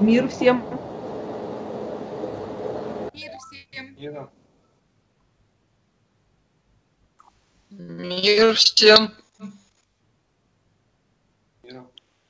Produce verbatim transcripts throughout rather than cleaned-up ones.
Мир всем. Мир всем. Мира. Мир всем. Мира.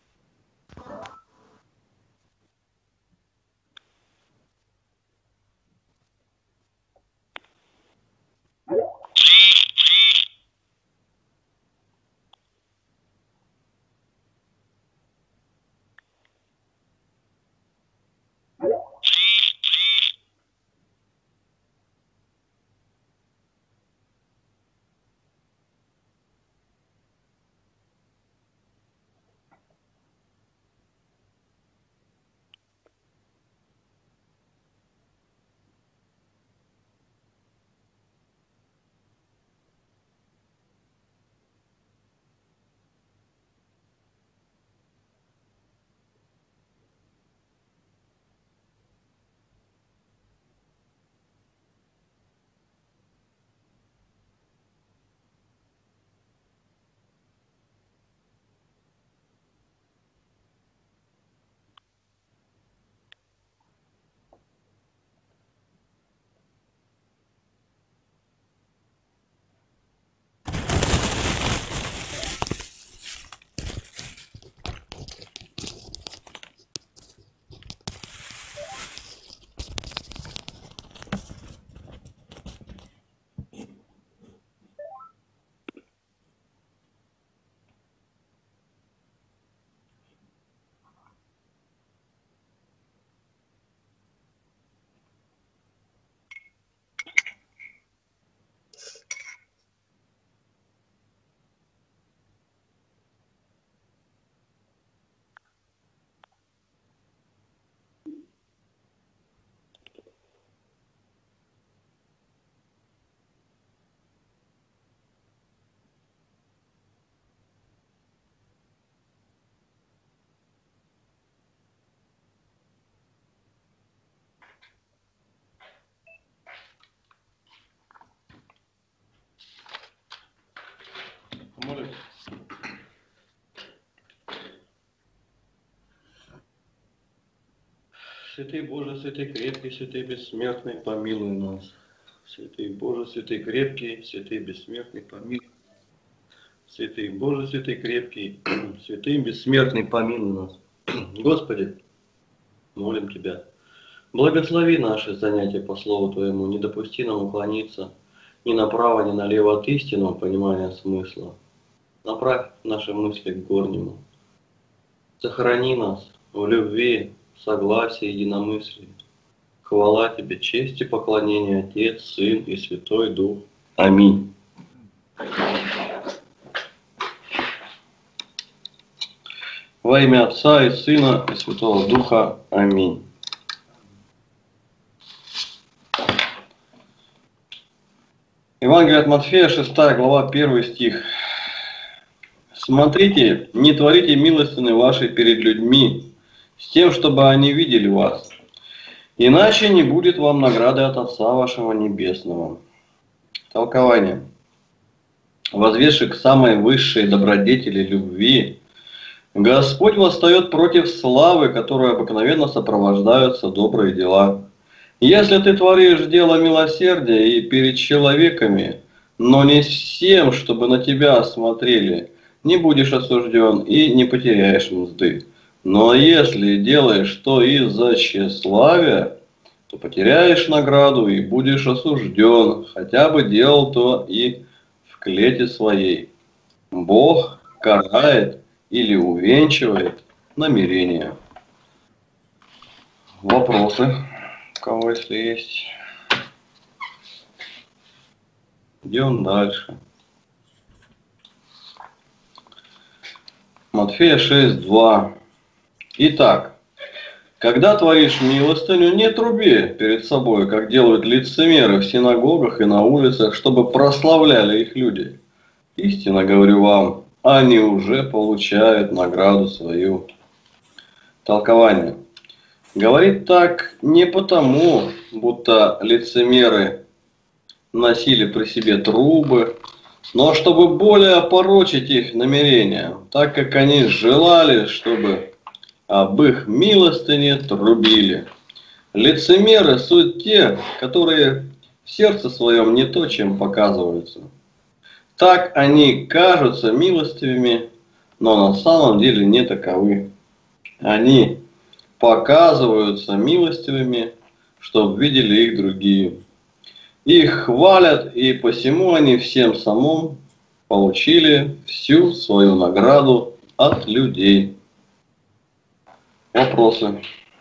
Молюсь. Святый Боже, святый крепкий, святый бессмертный, помилуй нас. Святый Боже, святый крепкий, святый бессмертный, помилуй. Святый Боже, святый крепкий, святый бессмертный, помилуй нас. Господи, молим Тебя, благослови наши занятия по Слову Твоему, не допусти нам уклониться ни направо, ни налево от истинного понимания смысла. Направь наши мысли к горнему. Сохрани нас в любви, согласии, единомыслии. Хвала Тебе, честь и поклонение, Отец, Сын и Святой Дух. Аминь. Во имя Отца и Сына и Святого Духа. Аминь. Евангелие от Матфея, шестая глава, первый стих. «Смотрите, не творите милостины вашей перед людьми, с тем, чтобы они видели вас. Иначе не будет вам награды от Отца вашего Небесного». Толкование. Возведший к самой высшей добродетели любви, Господь восстает против славы, которой обыкновенно сопровождаются добрые дела. Если ты творишь дело милосердия и перед человеками, но не с тем, чтобы на тебя смотрели, не будешь осужден и не потеряешь мзды. Но если делаешь то из-за тщеславия, то потеряешь награду и будешь осужден, хотя бы делал то и в клете своей. Бог карает или увенчивает намерения. Вопросы? У кого, если есть? Идем дальше. Матфея шесть, два. Итак, когда творишь милостыню, не труби перед собой, как делают лицемеры в синагогах и на улицах, чтобы прославляли их люди. Истинно говорю вам, они уже получают награду свою. Толкование. Говорит так не потому, будто лицемеры носили при себе трубы, но чтобы более опорочить их намерения, так как они желали, чтобы об их милостыне трубили. Лицемеры суть те, которые в сердце своем не то, чем показываются. Так они кажутся милостивыми, но на самом деле не таковы. Они показываются милостивыми, чтобы видели их другие. Их хвалят, и посему они всем самым получили всю свою награду от людей. Вопросы?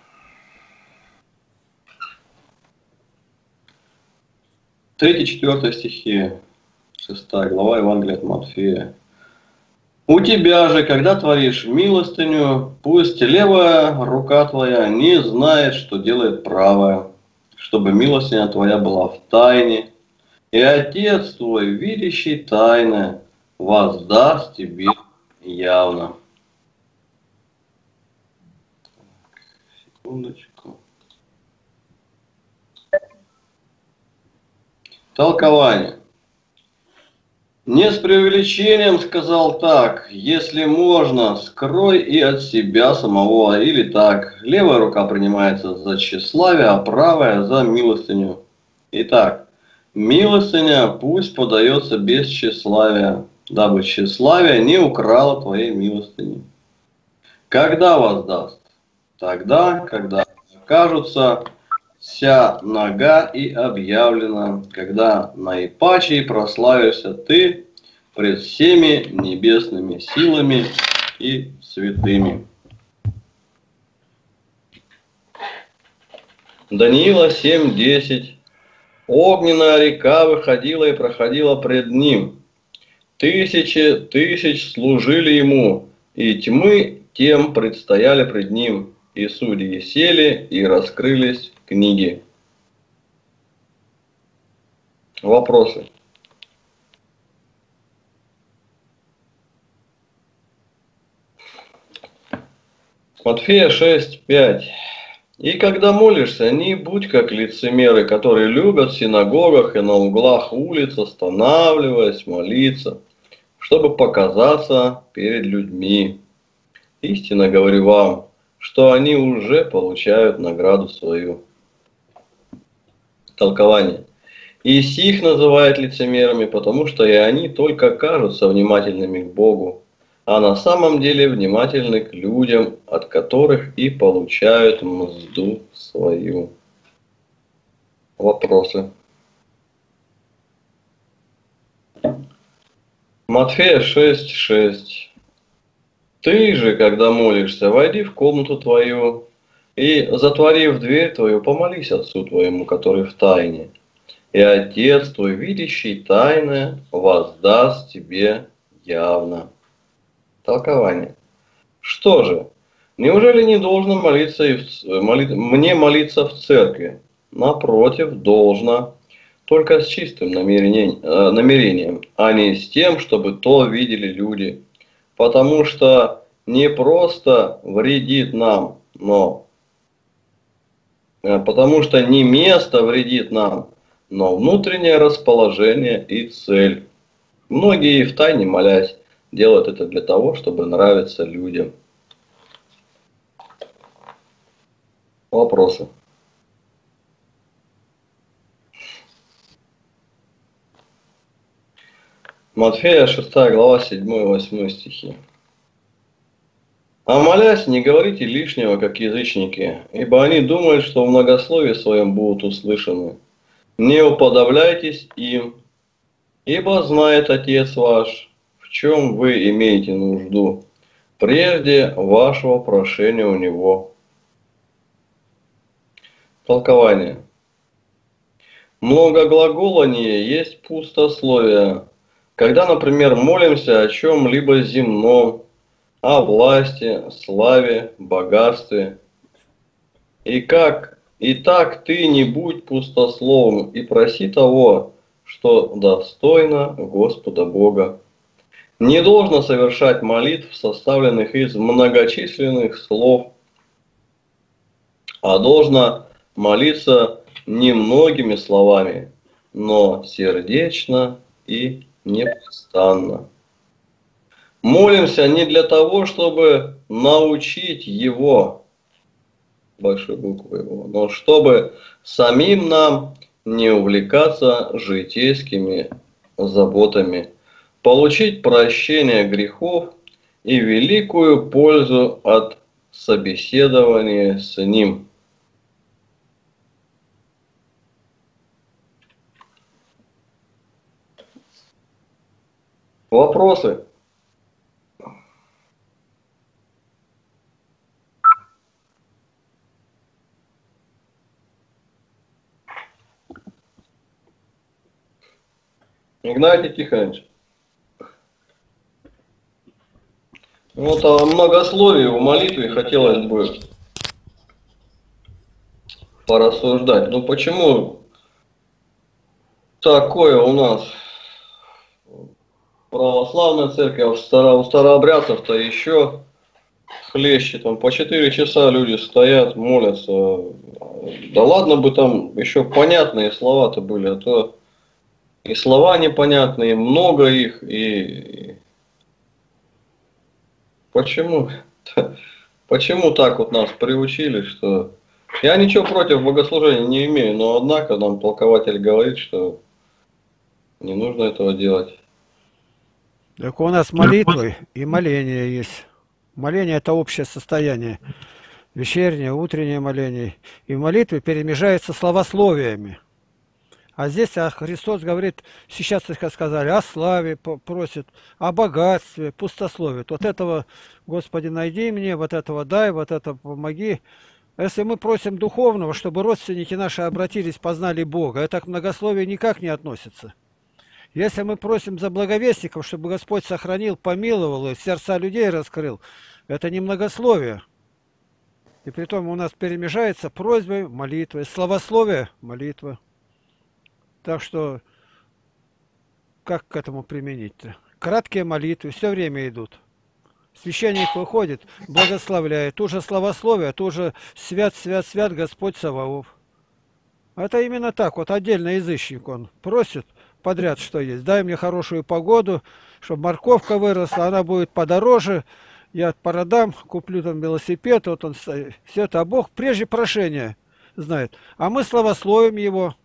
Третья, четвертая стихи, шестая глава Евангелия от Матфея. У тебя же, когда творишь милостыню, пусть левая рука твоя не знает, что делает правая, чтобы милостыня твоя была в тайне, и Отец твой, видящий тайное, воздаст тебе явно. Секундочку. Толкование. Не с преувеличением сказал так: если можно, скрой и от себя самого, или так: левая рука принимается за тщеславие, а правая за милостыню. Итак, милостыня пусть подается без тщеславия, дабы тщеславие не украло твоей милостыни. Когда воздаст? Тогда, когда окажутся вся нага и объявлена, когда наипаче прославишься ты пред всеми небесными силами и святыми. Даниила семь десять. Огненная река выходила и проходила пред ним. Тысячи тысяч служили ему, и тьмы тем предстояли пред ним, и судьи сели, и раскрылись книги. Вопросы? Матфея шесть пять. И когда молишься, не будь как лицемеры, которые любят в синагогах и на углах улиц, останавливаясь, молиться, чтобы показаться перед людьми. Истинно говорю вам, что они уже получают награду свою. Толкование. И сих называют лицемерами, потому что и они только кажутся внимательными к Богу, а на самом деле внимательны к людям, от которых и получают мзду свою. Вопросы? Матфея шесть шесть. Ты же, когда молишься, войди в комнату твою и, затворив дверь твою, помолись Отцу твоему, который в тайне. И Отец твой, видящий тайное, воздаст тебе явно. Толкование. Что же, неужели не должно молиться и в, моли, мне молиться в церкви? Напротив, должно, только с чистым намерением, э, намерением, а не с тем, чтобы то видели люди. Потому что не просто вредит нам, но э, потому что не место вредит нам, но внутреннее расположение и цель. Многие втайне молясь делают это для того, чтобы нравиться людям. Вопросы? Матфея шестая глава седьмой-восьмой стихи. А молясь, не говорите лишнего, как язычники, ибо они думают, что в многословии своем будут услышаны. Не уподобляйтесь им, ибо знает Отец ваш, в чем вы имеете нужду, прежде вашего прошения у Него. Толкование. Многоглаголание есть пустословие. Когда, например, молимся о чем-либо земном, о власти, славе, богатстве. И как, и так ты не будь пустословом и проси того, что достойно Господа Бога. Не должно совершать молитв, составленных из многочисленных слов, а должно молиться немногими словами, но сердечно и непрестанно. Молимся не для того, чтобы научить его, большой буквы его, но чтобы самим нам не увлекаться житейскими заботами, получить прощение грехов и великую пользу от собеседования с Ним. Вопросы? Игнатий Тихонович. Вот о многословии в молитве хотелось бы порассуждать. Ну почему такое у нас православная церковь, а у старообрядцев-то еще хлеще, там по четыре часа люди стоят, молятся. Да ладно бы там еще понятные слова-то были, а то и слова непонятные, много их, и почему? Почему так вот нас приучили, что... Я ничего против богослужения не имею, но однако нам толкователь говорит, что не нужно этого делать. Так у нас молитвы и моление есть. Моление – это общее состояние. Вечернее, утреннее моление. И в молитве перемежается словословиями. А здесь Христос говорит, сейчас как сказали, о славе просит, о богатстве, пустословит. Вот этого, Господи, найди мне, вот этого дай, вот это помоги. Если мы просим духовного, чтобы родственники наши обратились, познали Бога, это к многословию никак не относится. Если мы просим за благовестников, чтобы Господь сохранил, помиловал и сердца людей раскрыл, это не многословие. И притом у нас перемежается просьбой, молитвой, словословие, молитва. Так что, как к этому применить-то? Краткие молитвы все время идут. Священник выходит, благословляет. Тут же словословие, тут же свят, свят, свят Господь Саваоф. Это именно так. Вот отдельно язычник он просит подряд, что есть. Дай мне хорошую погоду, чтобы морковка выросла, она будет подороже. Я продам, куплю там велосипед. Вот он, все это. А Бог прежде прошения знает. А мы славословим его.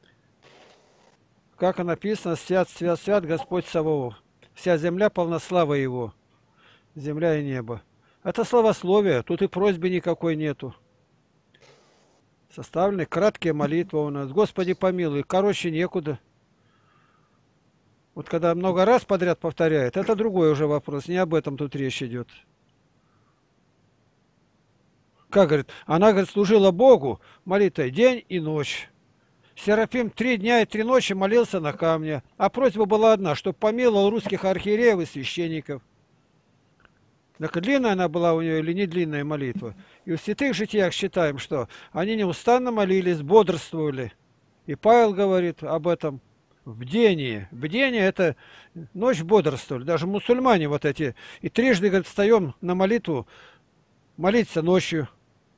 Как написано, свят, свят, свят Господь Саваоф. Вся земля полна славы Его. Земля и небо. Это словословие, тут и просьбы никакой нету. Составлены краткие молитвы у нас. Господи помилуй, короче некуда. Вот когда много раз подряд повторяет, это другой уже вопрос, не об этом тут речь идет. Как говорит, она, говорит, служила Богу молитвой день и ночь. Серафим три дня и три ночи молился на камне, а просьба была одна, чтобы помиловал русских архиереев и священников. Так длинная она была у нее или не длинная молитва? И в святых житиях считаем, что они неустанно молились, бодрствовали. И Павел говорит об этом в бдении. Бдение – это ночь бодрствовали. Даже мусульмане вот эти. И трижды, говорит, встаем на молитву, молиться ночью.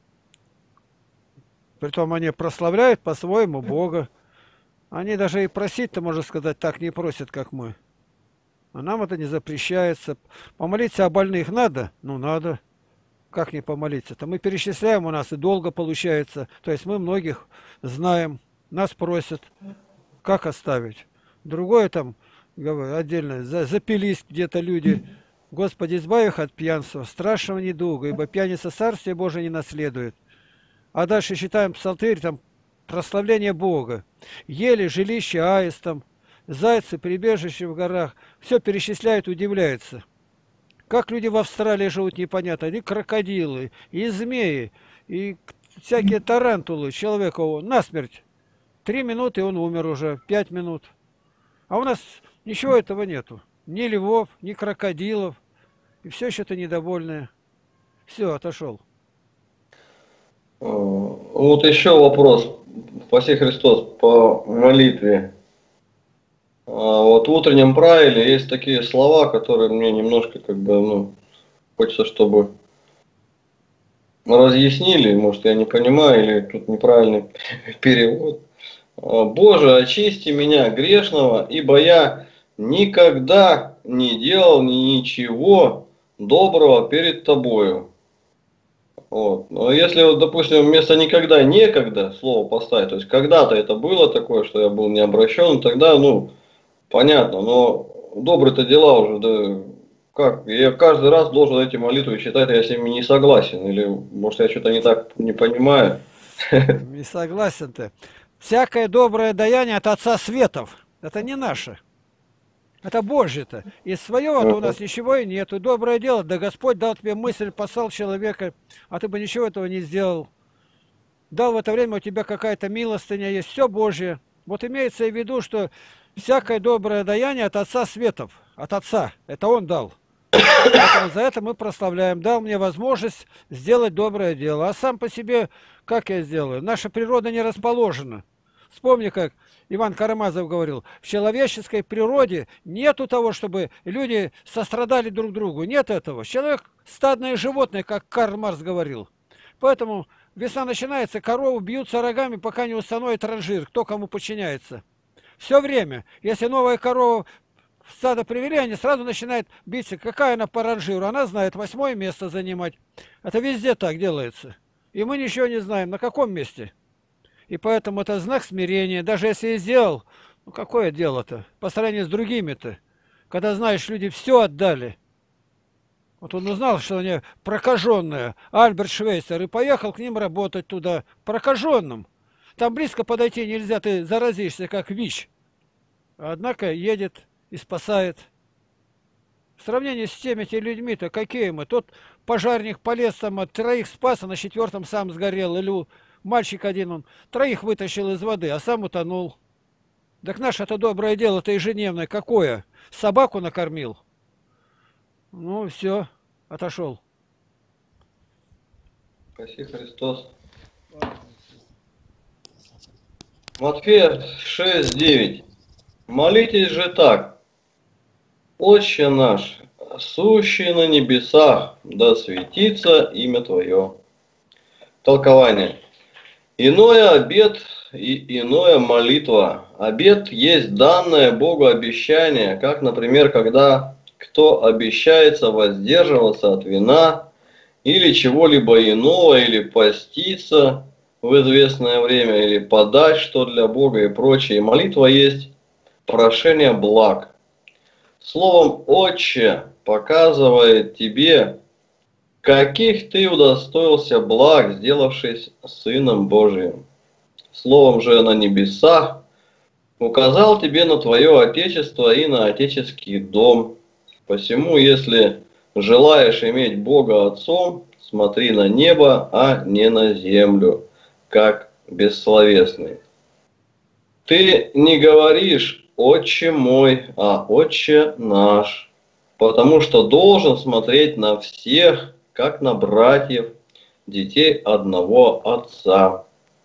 Притом они прославляют по-своему Бога. Они даже и просить-то, можно сказать, так не просят, как мы. А нам это не запрещается. Помолиться о больных надо? Ну, надо. Как не помолиться-то? Мы перечисляем, у нас и долго получается. То есть мы многих знаем, нас просят, как оставить. Другое там, говорю, отдельно, запились где-то люди. Господи, избави их от пьянства, страшного недуга, ибо пьяница Царствие Божие не наследует. А дальше читаем псалтырь, там прославление Бога. Ели жилище аистом, зайцы, прибежище в горах. Все перечисляют, удивляются. Как люди в Австралии живут, непонятно. И крокодилы, и змеи, и всякие тарантулы. Человека насмерть. Три минуты, он умер уже, пять минут. А у нас ничего этого нету. Ни львов, ни крокодилов. И все что-то недовольное. Все, отошел. Вот еще вопрос, спаси Христос, по молитве. Вот в утреннем правиле есть такие слова, которые мне немножко как бы, ну, хочется, чтобы разъяснили, может я не понимаю, или тут неправильный перевод. Боже, очисти меня грешного, ибо я никогда не делал ничего доброго перед тобою. Вот. Но если, вот, допустим, вместо никогда некогда слово поставить, то есть когда-то это было такое, что я был не обращен, тогда, ну, понятно, но добрые-то дела уже, да, как? Я каждый раз должен эти молитвы читать, я с ними не согласен, или, может, я что-то не так не понимаю. Не согласен ты. Всякое доброе даяние от Отца Светов. Это не наше. Это Божье-то. Из своего-то у нас ничего и нету. Доброе дело, да Господь дал тебе мысль, послал человека, а ты бы ничего этого не сделал. Дал в это время у тебя какая-то милостыня есть, все Божье. Вот имеется в виду, что всякое доброе даяние от Отца Светов. От Отца. Это Он дал. Поэтому за это мы прославляем. Дал мне возможность сделать доброе дело. А сам по себе, как я сделаю? Наша природа не расположена. Вспомни, как Иван Карамазов говорил, в человеческой природе нету того, чтобы люди сострадали друг другу. Нет этого. Человек стадное животное, как Карл Маркс говорил. Поэтому весна начинается, коровы бьются рогами, пока не установит ранжир, кто кому подчиняется. Все время. Если новая корова в стадо привели, они сразу начинают биться. Какая она по ранжиру? Она знает восьмое место занимать. Это везде так делается. И мы ничего не знаем, на каком месте. И поэтому это знак смирения. Даже если я сделал, ну какое дело-то? По сравнению с другими-то. Когда, знаешь, люди все отдали. Вот он узнал, что они прокаженные. Альберт Швейцер. И поехал к ним работать туда. Прокаженным. Там близко подойти нельзя, ты заразишься, как ВИЧ. Однако едет и спасает. В сравнении с теми-то людьми-то какие мы? Тот пожарник полез там, от троих спас, а на четвертом сам сгорел. Или мальчик один, он троих вытащил из воды, а сам утонул. Так наше это доброе дело-то ежедневное какое? Собаку накормил. Ну, все, отошел. Спаси Христос. Матфея шесть девять. Молитесь же так. Отче наш, сущий на небесах, да светится имя Твое. Толкование. Иное обет и иное молитва. Обет есть данное Богу обещание, как, например, когда кто обещается воздерживаться от вина или чего-либо иного, или поститься в известное время, или подать что для Бога и прочее. Молитва есть прошение благ. Словом, Отче показывает тебе, каких ты удостоился благ, сделавшись Сыном Божиим. Словом же на небесах указал тебе на твое Отечество и на отеческий дом. Посему, если желаешь иметь Бога Отцом, смотри на небо, а не на землю, как бессловесный. Ты не говоришь «Отче мой», а «Отче наш», потому что должен смотреть на всех, как на братьев, детей одного Отца.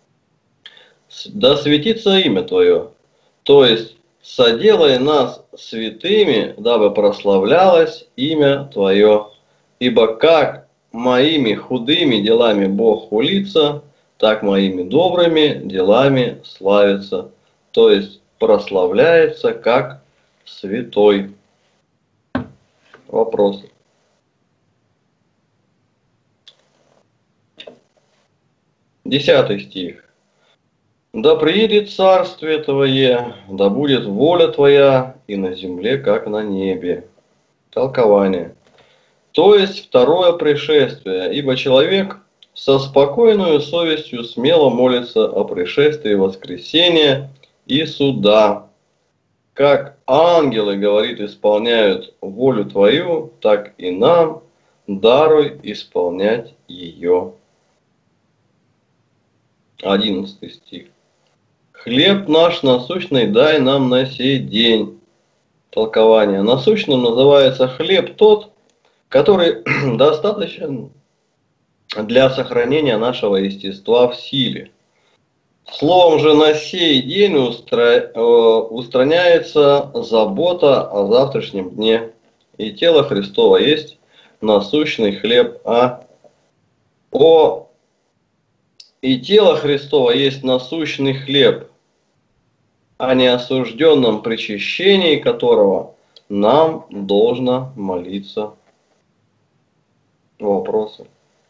Да светится имя Твое, то есть соделай нас святыми, дабы прославлялось имя Твое, ибо как моими худыми делами Бог хулится, так моими добрыми делами славится, то есть прославляется как святой. Вопросы? Десятый стих. Да приедет царствие Твое, да будет воля Твоя и на земле, как на небе. Толкование. То есть второе пришествие, ибо человек со спокойной совестью смело молится о пришествии воскресения и суда. Как ангелы, говорит, исполняют волю Твою, так и нам даруй исполнять ее. Одиннадцатый стих. Хлеб наш насущный дай нам на сей день. Толкование. Насущным называется хлеб тот, который достаточен для сохранения нашего естества в силе. Словом же на сей день устра... устраняется забота о завтрашнем дне. И тело Христово есть насущный хлеб, а о и тело Христово есть насущный хлеб, о неосужденном причащении которого нам должно молиться? Вопросы.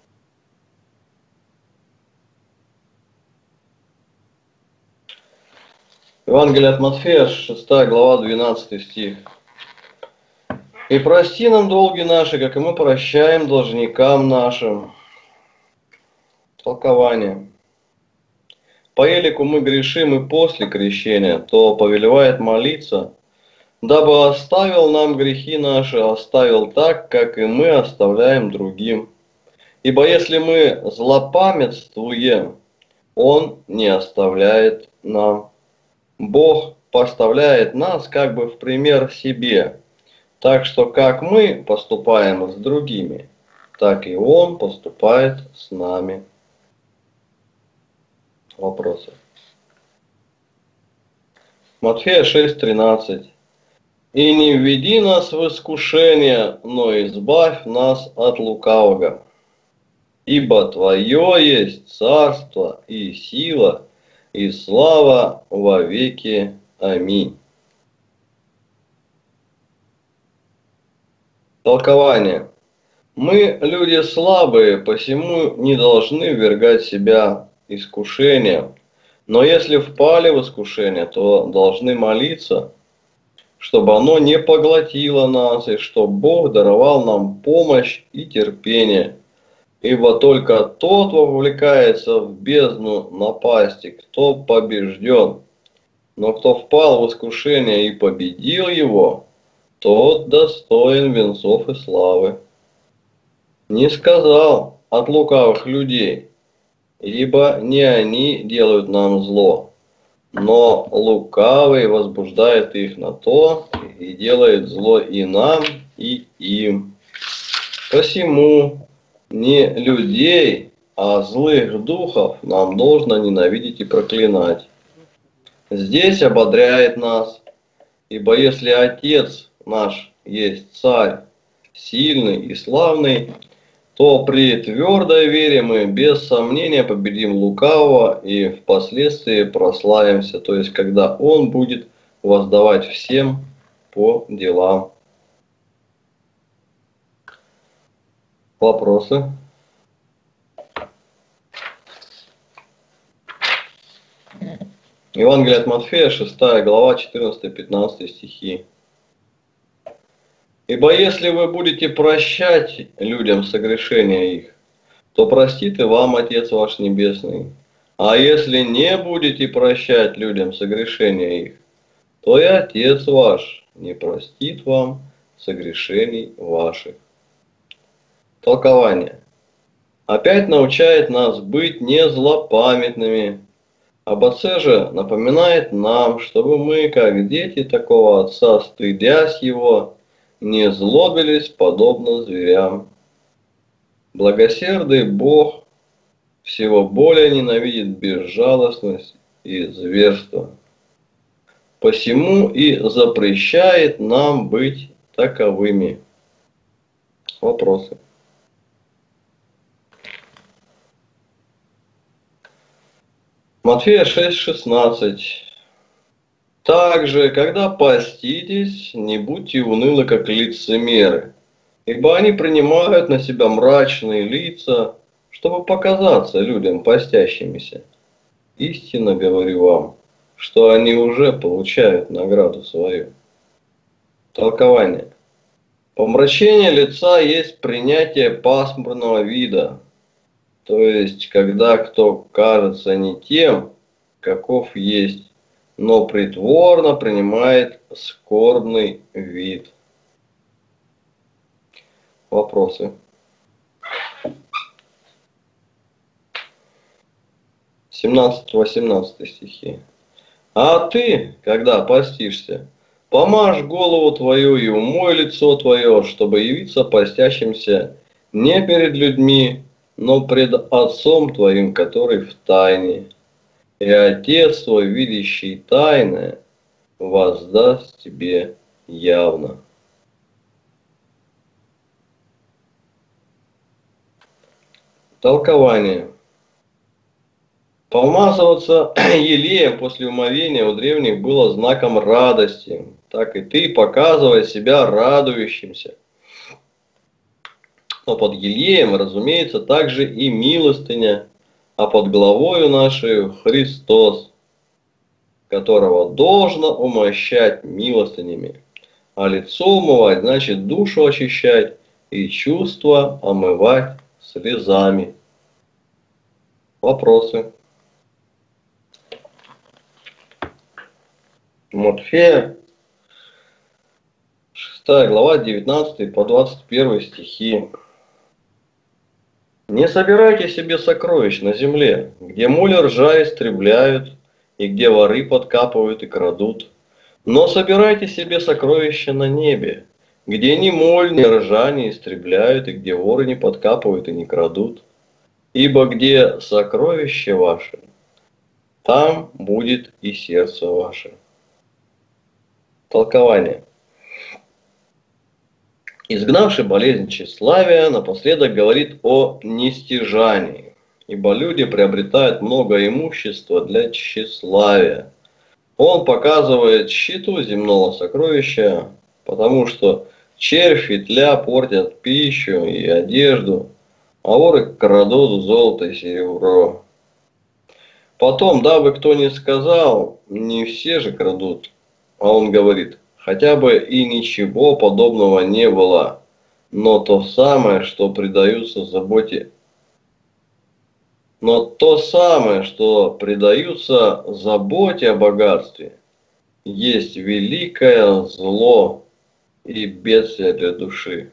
Евангелие от Матфея, шестая глава, двенадцатый стих. «И прости нам долги наши, как и мы прощаем должникам нашим». Толкование. По елику мы грешим и после крещения, то повелевает молиться, дабы оставил нам грехи наши, оставил так, как и мы оставляем другим. Ибо если мы злопамятствуем, Он не оставляет нам. Бог поставляет нас как бы в пример себе, так что как мы поступаем с другими, так и Он поступает с нами. Вопросы. Матфея шесть тринадцать. «И не введи нас в искушение, но избавь нас от лукавого. Ибо Твое есть царство и сила, и слава во веки. Аминь». Толкование. Мы люди слабые, посему не должны ввергать себя искушением. Но если впали в искушение, то должны молиться, чтобы оно не поглотило нас, и чтобы Бог даровал нам помощь и терпение. Ибо только тот вовлекается в бездну напасти, кто побежден. Но кто впал в искушение и победил его, тот достоин венцов и славы. Не сказал от лукавых людей, ибо не они делают нам зло, но лукавый возбуждает их на то и делает зло и нам, и им. Посему не людей, а злых духов нам должно ненавидеть и проклинать. Здесь ободряет нас, ибо если Отец наш есть Царь, сильный и славный, то при твердой вере мы без сомнения победим лукавого и впоследствии прославимся, то есть когда Он будет воздавать всем по делам. Вопросы? Евангелие от Матфея, шестая глава, четырнадцатый-пятнадцатый стихи. «Ибо если вы будете прощать людям согрешения их, то простит и вам Отец ваш Небесный. А если не будете прощать людям согрешения их, то и Отец ваш не простит вам согрешений ваших». Толкование. Опять научает нас быть не злопамятными. Об Отце же напоминает нам, чтобы мы, как дети такого Отца, стыдясь Его, не злобились подобно зверям. Благосердый Бог всего более ненавидит безжалостность и зверство. Посему и запрещает нам быть таковыми. Вопросы. Матфея шесть шестнадцать. «Также, когда поститесь, не будьте унылы, как лицемеры, ибо они принимают на себя мрачные лица, чтобы показаться людям постящимися. Истинно говорю вам, что они уже получают награду свою». Толкование. Помрачение лица есть принятие пасмурного вида, то есть когда кто кажется не тем, каков есть, но притворно принимает скорбный вид. Вопросы. семнадцатый-восемнадцатый стихи. «А ты, когда постишься, помажь голову твою и умой лицо твое, чтобы явиться постящимся не перед людьми, но пред Отцом твоим, который в тайне. И Отец твой, видящий тайное, воздаст тебе явно». Толкование. Помазываться елеем после умовения у древних было знаком радости, так и ты показывай себя радующимся. Но под елеем, разумеется, также и милостыня, а под главою нашей Христос, которого должно умощать милостынями, а лицо умывать, значит душу очищать и чувства омывать слезами. Вопросы? Матфея, шестая глава, девятнадцатый по двадцать первый стихи. Не собирайте себе сокровищ на земле, где моль и ржа истребляют, и где воры подкапывают и крадут. Но собирайте себе сокровища на небе, где ни моль, ни ржа не истребляют, и где воры не подкапывают и не крадут. Ибо где сокровище ваше, там будет и сердце ваше. Толкование. Изгнавший болезнь тщеславия напоследок говорит о нестяжании, ибо люди приобретают много имущества для тщеславия. Он показывает тщету земного сокровища, потому что червь и тля портят пищу и одежду, а воры крадут золото и серебро. Потом, дабы кто не сказал, не все же крадут, а он говорит, хотя бы и ничего подобного не было, но то самое, что предаются заботе, но то самое, что предаются заботе о богатстве, есть великое зло и бедствие для души.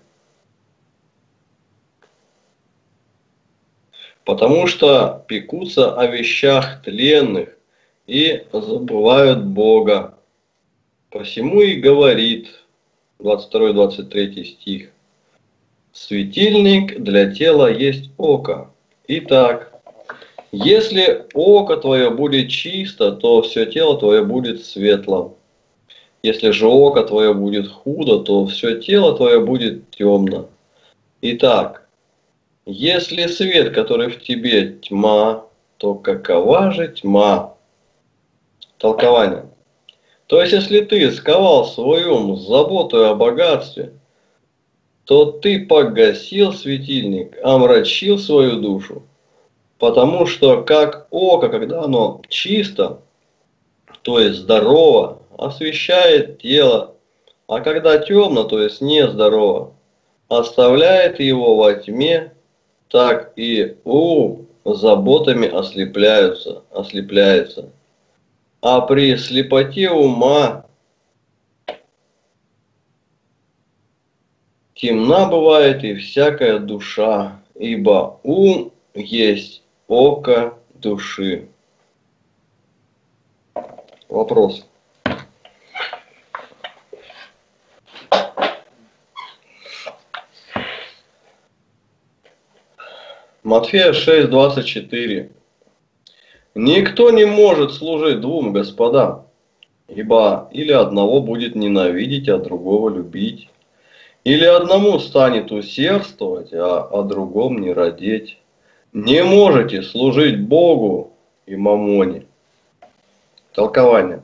Потому что пекутся о вещах тленных и забывают Бога. Посему и говорит, двадцать второй двадцать третий стих, светильник для тела есть око. Итак, если око твое будет чисто, то все тело твое будет светло. Если же око твое будет худо, то все тело твое будет темно. Итак, если свет, который в тебе тьма, то какова же тьма? Толкование. То есть, если ты сковал свой ум с заботой о богатстве, то ты погасил светильник, омрачил свою душу. Потому что как око, когда оно чисто, то есть здорово, освещает тело, а когда темно, то есть нездорово, оставляет его во тьме, так и ум заботами ослепляются, ослепляется. А при слепоте ума темна бывает и всякая душа, ибо ум есть око души. Вопрос. Матфея шесть двадцать четыре. Никто не может служить двум господам, ибо или одного будет ненавидеть, а другого любить, или одному станет усердствовать, а о другом не радеть. Не можете служить Богу и мамоне. Толкование.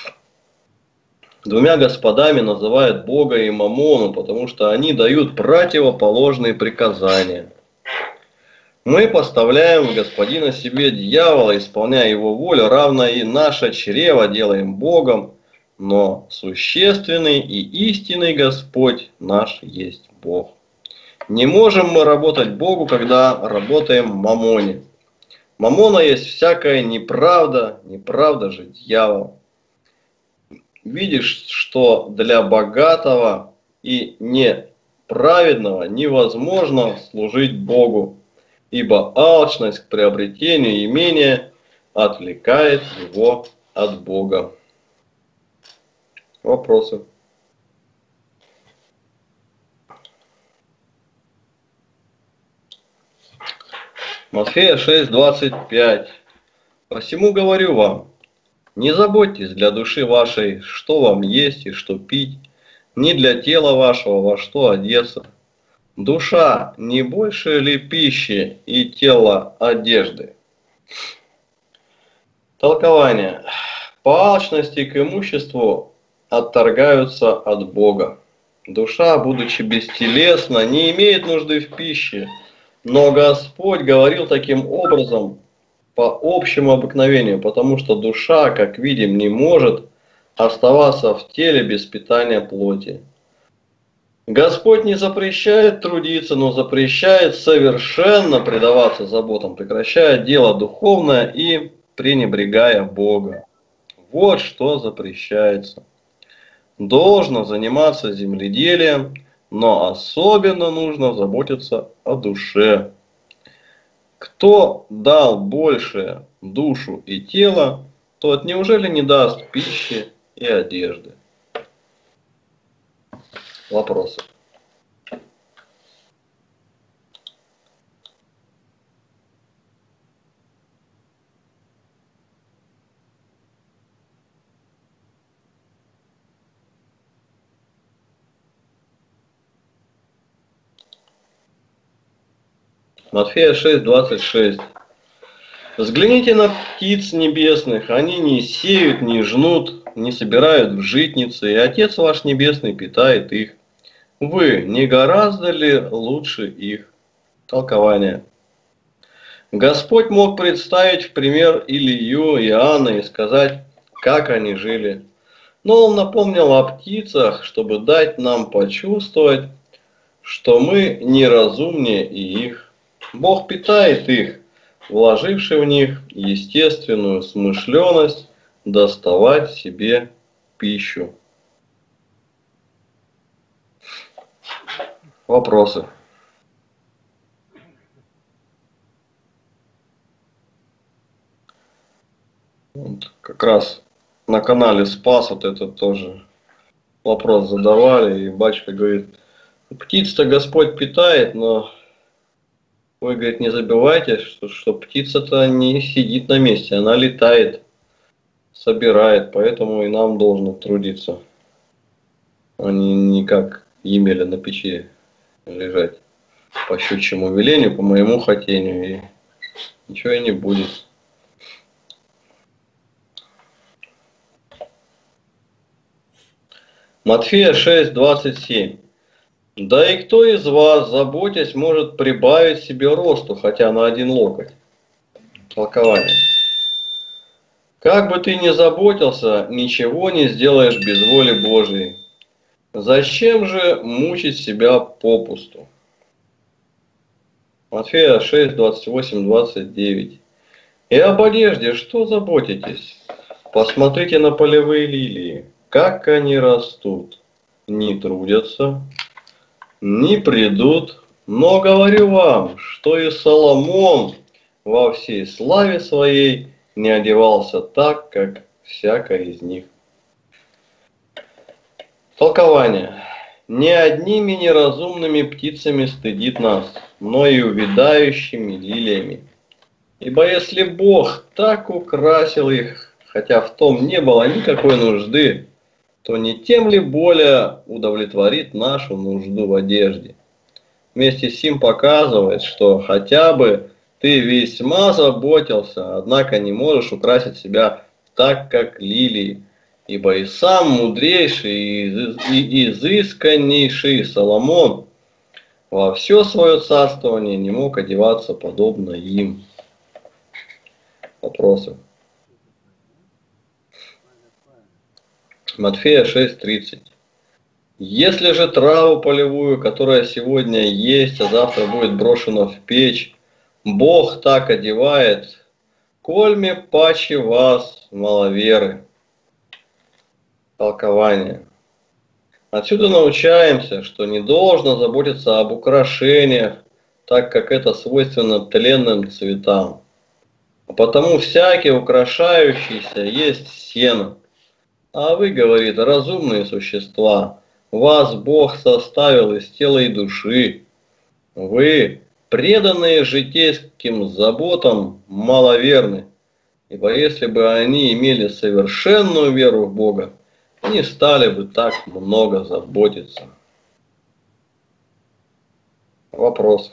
Двумя господами называют Бога и мамону, потому что они дают противоположные приказания. Мы поставляем в господина себе дьявола, исполняя его волю, равно и наше чрево делаем Богом, но существенный и истинный Господь наш есть Бог. Не можем мы работать Богу, когда работаем мамоне. Мамона есть всякая неправда, неправда же дьявол. Видишь, что для богатого и неправедного невозможно служить Богу, ибо алчность к приобретению имения отвлекает его от Бога. Вопросы? Матфея шесть двадцать пять. Посему говорю вам, не заботьтесь для души вашей, что вам есть и что пить, ни для тела вашего, во что одеться. Душа не больше ли пищи и тело одежды? Толкование. По алчности к имуществу отторгаются от Бога. Душа, будучи бестелесна, не имеет нужды в пище, но Господь говорил таким образом по общему обыкновению, потому что душа, как видим, не может оставаться в теле без питания плоти. Господь не запрещает трудиться, но запрещает совершенно предаваться заботам, прекращая дело духовное и пренебрегая Бога. Вот что запрещается. Должно заниматься земледелием, но особенно нужно заботиться о душе. Кто дал больше душу и тело, тот неужели не даст пищи и одежды? Вопросы. Матфея шесть, двадцать шесть. Взгляните на птиц небесных, они не сеют, не жнут, не собирают в житницы, и Отец ваш Небесный питает их. Вы не гораздо ли лучше их? Толкование. Господь мог представить в пример Илью, Иоанна и сказать, как они жили. Но Он напомнил о птицах, чтобы дать нам почувствовать, что мы неразумнее и их. Бог питает их, вложивший в них естественную смышленность доставать себе пищу. Вопросы? Вот как раз на канале Спас вот это тоже вопрос задавали, и батюшка говорит, птиц-то Господь питает, но вы, говорит, не забывайте, что, что птица-то не сидит на месте, она летает, собирает, поэтому и нам должно трудиться, а не, не как Емеля на печи лежать по щучьему велению, по моему хотению, и ничего и не будет. Матфея шесть, двадцать семь. Да и кто из вас, заботясь, может прибавить себе росту, хотя на один локоть? Толкование. Как бы ты ни заботился, ничего не сделаешь без воли Божией. Зачем же мучить себя попусту? Матфея шесть, двадцать восемь, двадцать девять. И об одежде что заботитесь? Посмотрите на полевые лилии, как они растут, не трудятся, не придут, но говорю вам, что и Соломон во всей славе своей не одевался так, как всякая из них. Толкование. Не одними неразумными птицами стыдит нас, но и увядающими лилиями. Ибо если Бог так украсил их, хотя в том не было никакой нужды, то не тем ли более удовлетворит нашу нужду в одежде. Вместе с тем показывает, что хотя бы ты весьма заботился, однако не можешь украсить себя так, как лилии, ибо и сам мудрейший и изысканнейший Соломон во все свое царствование не мог одеваться подобно им. Вопросы? Матфея шесть, тридцать. Если же траву полевую, которая сегодня есть, а завтра будет брошена в печь, Бог так одевает, кольме паче вас, маловеры. Толкование. Отсюда научаемся, что не должно заботиться об украшениях, так как это свойственно тленным цветам. А потому всякий украшающийся есть сено. А вы, говорит, разумные существа, вас Бог составил из тела и души. Вы, преданные житейским заботам, маловерны, ибо если бы они имели совершенную веру в Бога, не стали бы так много заботиться. Вопрос.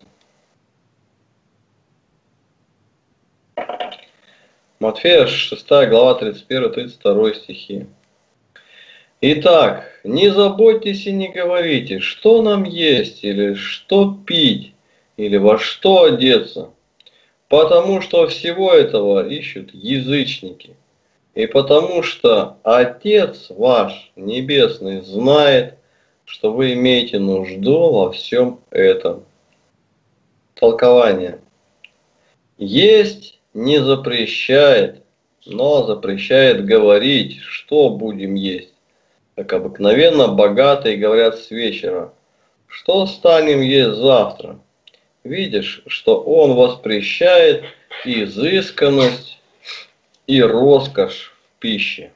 Матфея шестая глава тридцать первый тридцать второй стихи. Итак, не заботьтесь и не говорите, что нам есть, или что пить, или во что одеться, потому что всего этого ищут язычники, и потому что Отец ваш Небесный знает, что вы имеете нужду во всем этом. Толкование. Есть не запрещает, но запрещает говорить, что будем есть. Как обыкновенно богатые говорят с вечера, что станем есть завтра. Видишь, что он воспрещает изысканность и роскошь в пище.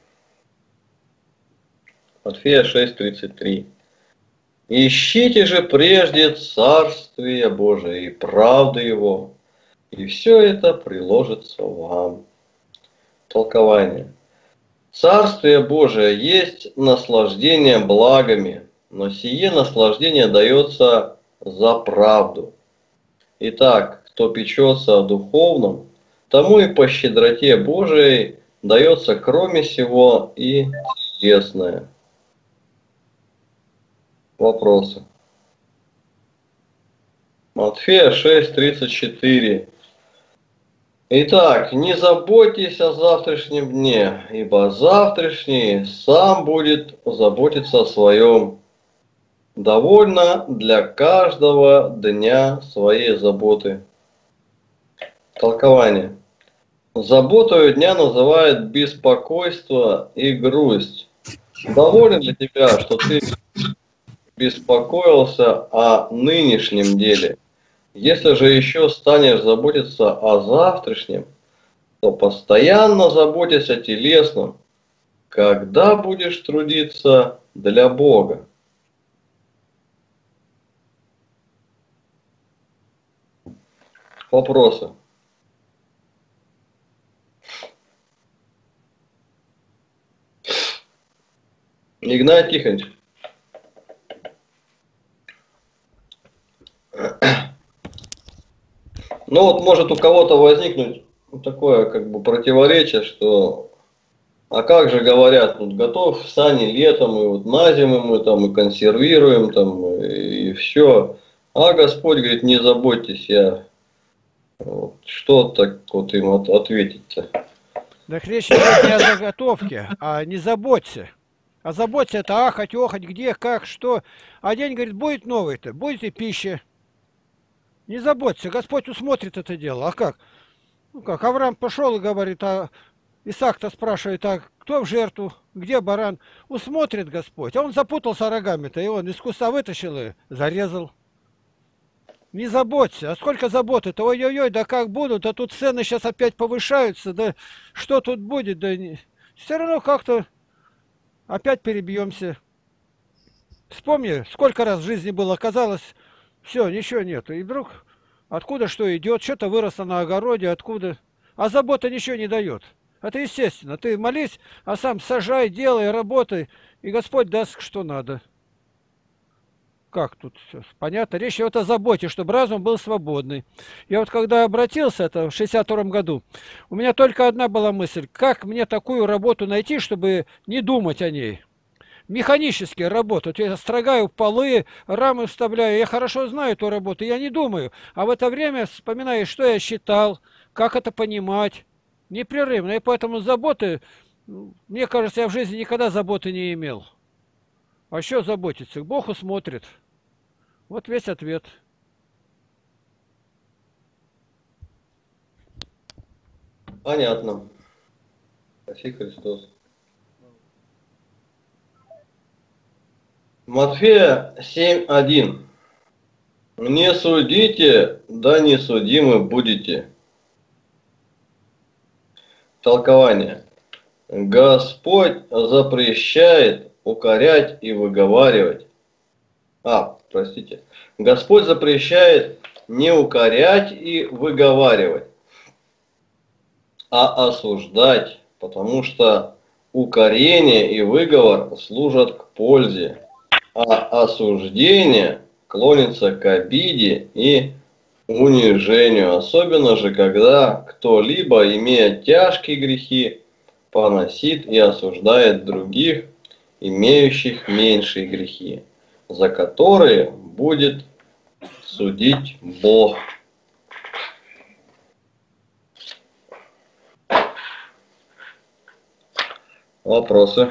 Матфея шесть тридцать три. Ищите же прежде Царствие Божие и правды Его, и все это приложится вам. Толкование. Царствие Божие есть наслаждение благами, но сие наслаждение дается за правду. Итак, кто печется о духовном, тому и по щедроте Божией дается кроме сего и телесное. Вопросы. Матфея шесть тридцать четыре. Итак, не заботьтесь о завтрашнем дне, ибо завтрашний сам будет заботиться о своем. Довольно для каждого дня своей заботы. Толкование. Заботою дня называют беспокойство и грусть. Довольно для тебя, что ты беспокоился о нынешнем деле. Если же еще станешь заботиться о завтрашнем, то постоянно заботясь о телесном, когда будешь трудиться для Бога. Вопросы. Игнат Тихонович. Ну вот может у кого-то возникнуть такое как бы противоречие, что а как же говорят, вот готов сани летом, и вот на зиму мы там и консервируем там и, и все. А Господь говорит, не заботьтесь, я вот, что так вот им от, ответить-то? Так речь идет не о заготовке, а не заботься. А заботься это ахать, охать, где, как, что. А день, говорит, будет новый-то, будет и пища. Не заботься, Господь усмотрит это дело. А как? Ну как, Авраам пошел и говорит, а Исаак-то спрашивает, а кто в жертву, где баран? Усмотрит Господь. А он запутался рогами-то, и он из куста вытащил и зарезал. Не заботься. А сколько заботы-то? Ой-ой-ой, да как будут? А тут цены сейчас опять повышаются. Да что тут будет? Да не... Все равно как-то опять перебьемся. Вспомни, сколько раз в жизни было, казалось, все, ничего нету. И вдруг откуда что идет, что-то выросло на огороде, откуда. А забота ничего не дает. Это естественно. Ты молись, а сам сажай, делай, работай, и Господь даст, что надо. Как тут все понятно? Речь идет о заботе, чтобы разум был свободный. Я вот когда обратился, это в шестьдесят втором году, у меня только одна была мысль, как мне такую работу найти, чтобы не думать о ней. Механически работать. Я строгаю полы, рамы вставляю. Я хорошо знаю эту работу, я не думаю. А в это время вспоминаю, что я считал, как это понимать. Непрерывно. И поэтому заботы, мне кажется, я в жизни никогда заботы не имел. А что заботиться? Бог усмотрит. Вот весь ответ. Понятно. Спасибо, Христос. Матфея семь один. Не судите, да не судимы будете. Толкование. Господь запрещает укорять и выговаривать. А, простите. Господь запрещает не укорять и выговаривать, а осуждать, потому что укорение и выговор служат к пользе, а осуждение клонится к обиде и унижению, особенно же, когда кто-либо, имея тяжкие грехи, поносит и осуждает других имеющих меньшие грехи, за которые будет судить Бог. Вопросы?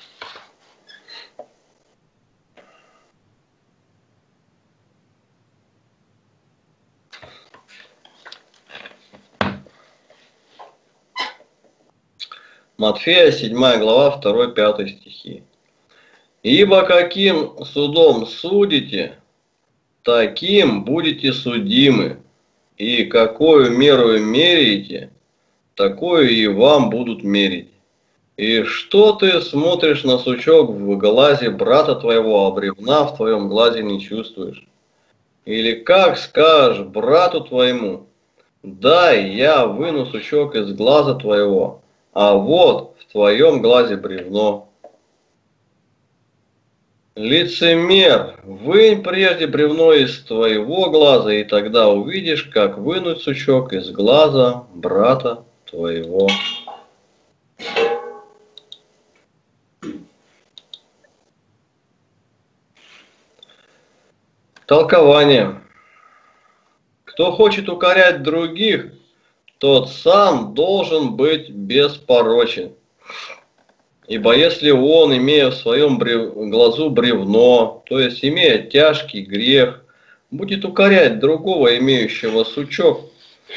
Матфея, седьмая глава, второй-пятый стихи. «Ибо каким судом судите, таким будете судимы, и какую меру меряете, такую и вам будут мерить. И что ты смотришь на сучок в глазе брата твоего, а бревна в твоем глазе не чувствуешь? Или как скажешь брату твоему: дай, я выну сучок из глаза твоего, а вот в твоем глазе бревно. Лицемер, вынь прежде бревно из твоего глаза, и тогда увидишь, как вынуть сучок из глаза брата твоего». Толкование. Кто хочет укорять других, тот сам должен быть беспорочен. Ибо если он, имея в своем брев... глазу бревно, то есть имея тяжкий грех, будет укорять другого, имеющего сучок,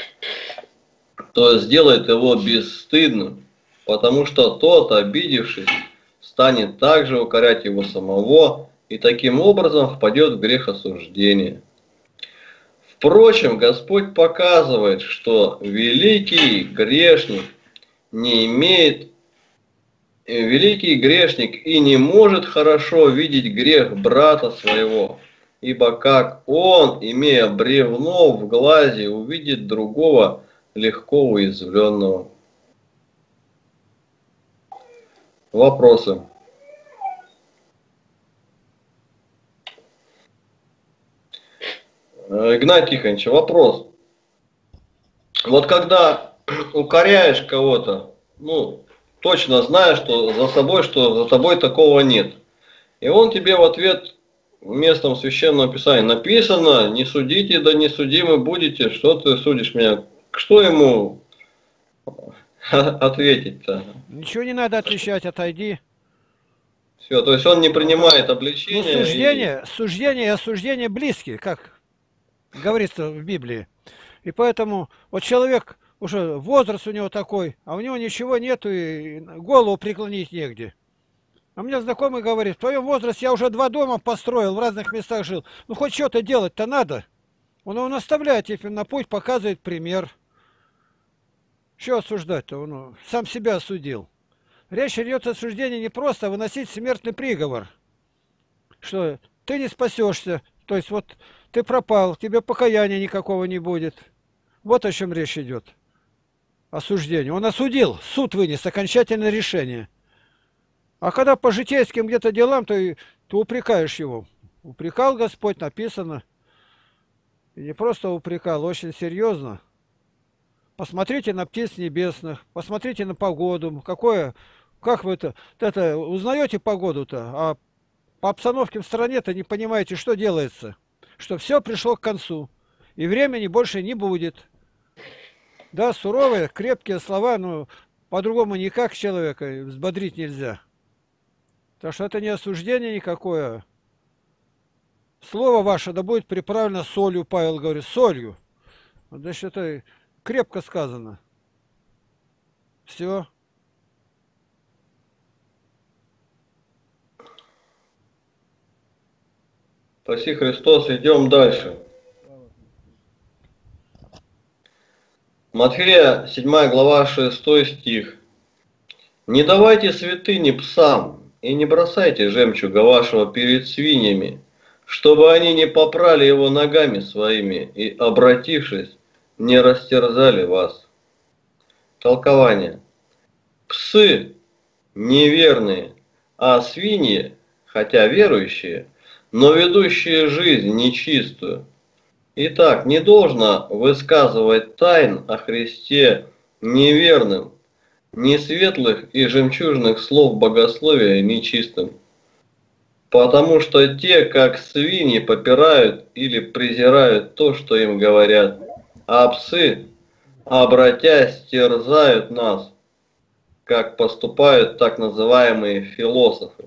то сделает его бесстыдным, потому что тот, обидевшись, станет также укорять его самого, и таким образом впадет в грех осуждения. Впрочем, Господь показывает, что великий грешник не имеет, великий грешник и не может хорошо видеть грех брата своего, ибо как он, имея бревно в глазе, увидит другого легко уязвленного. Вопросы? Игнатий Тихонович, вопрос. Вот когда укоряешь кого-то, ну, точно знаешь, что за собой, что за тобой такого нет. И он тебе в ответ в местном священном писании написано: не судите, да не судимы будете, что ты судишь меня. Что ему ответить-то? Ничего не надо отвечать, отойди. Все, то есть он не принимает обличения. Ну, суждение, и... суждение и осуждение близкие, как говорится в Библии. И поэтому вот человек, уже возраст у него такой, а у него ничего нету, и голову преклонить негде. А мне знакомый говорит: в твоем возрасте я уже два дома построил, в разных местах жил. Ну хоть что-то делать-то надо. Он его наставляет теперь на путь, показывает пример. Что осуждать-то? Он сам себя осудил. Речь идет о осуждении не просто, а выносить смертный приговор. Что ты не спасешься. То есть вот ты пропал, тебе покаяния никакого не будет. Вот о чем речь идет. Осуждение. Он осудил, суд вынес окончательное решение. А когда по житейским где-то делам, то ты упрекаешь его. Упрекал Господь, написано. И не просто упрекал, очень серьезно. Посмотрите на птиц небесных, посмотрите на погоду. Какое, как вы это, это узнаете погоду-то, а по обстановке в стране-то не понимаете, что делается. Что все пришло к концу. И времени больше не будет. Да, суровые, крепкие слова, но по-другому никак человека взбодрить нельзя. Так что это не осуждение никакое. Слово ваше да будет приправлено солью, Павел говорит, солью. Значит, это крепко сказано. Все. Спаси Христос, идем дальше. Матфея, седьмая глава, шестой стих. «Не давайте святыни псам, и не бросайте жемчуга вашего перед свиньями, чтобы они не попрали его ногами своими и, обратившись, не растерзали вас». Толкование. Псы неверные, а свиньи, хотя верующие, но ведущие жизнь нечистую. Итак, не должно высказывать тайн о Христе неверным, ни светлых и жемчужных слов богословия нечистым. Потому что те, как свиньи, попирают или презирают то, что им говорят, а псы, обратясь, терзают нас, как поступают так называемые философы.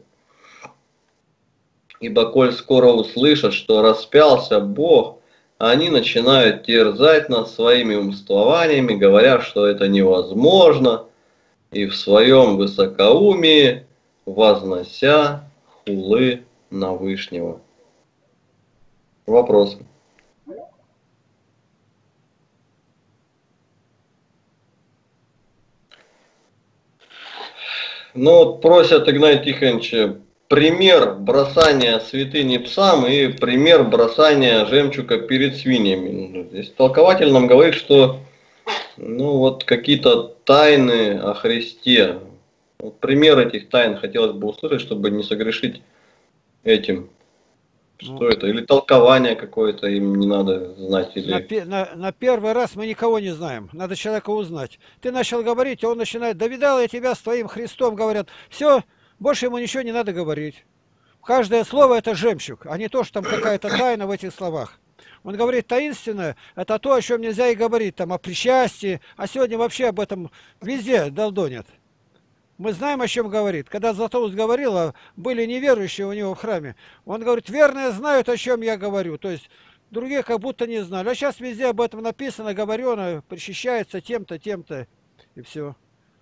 Ибо коль скоро услышат, что распялся Бог, они начинают терзать нас своими умствованиями, говоря, что это невозможно, и в своем высокоумии вознося хулы на Вышнего. Вопрос. Ну вот просят Игнатия Тихоновича пример бросания святыни псам и пример бросания жемчуга перед свиньями. Здесь толкователь нам говорит, что ну вот какие-то тайны о Христе. Вот пример этих тайн хотелось бы услышать, чтобы не согрешить этим. Что ну, это? Или толкование какое-то им не надо знать? Или... На, на, на первый раз мы никого не знаем. Надо человека узнать. Ты начал говорить, а он начинает: да видал я тебя с твоим Христом, говорят. Все, больше ему ничего не надо говорить. Каждое слово это жемчуг, а не то, что там какая-то тайна в этих словах. Он говорит, таинственное, это то, о чем нельзя и говорить, там, о причастии, а сегодня вообще об этом везде долдонят. Мы знаем, о чем говорит. Когда Златоуст говорил, а были неверующие у него в храме, он говорит, верные знают, о чем я говорю. То есть другие как будто не знали. А сейчас везде об этом написано, говорено, причащается тем-то, тем-то, и все.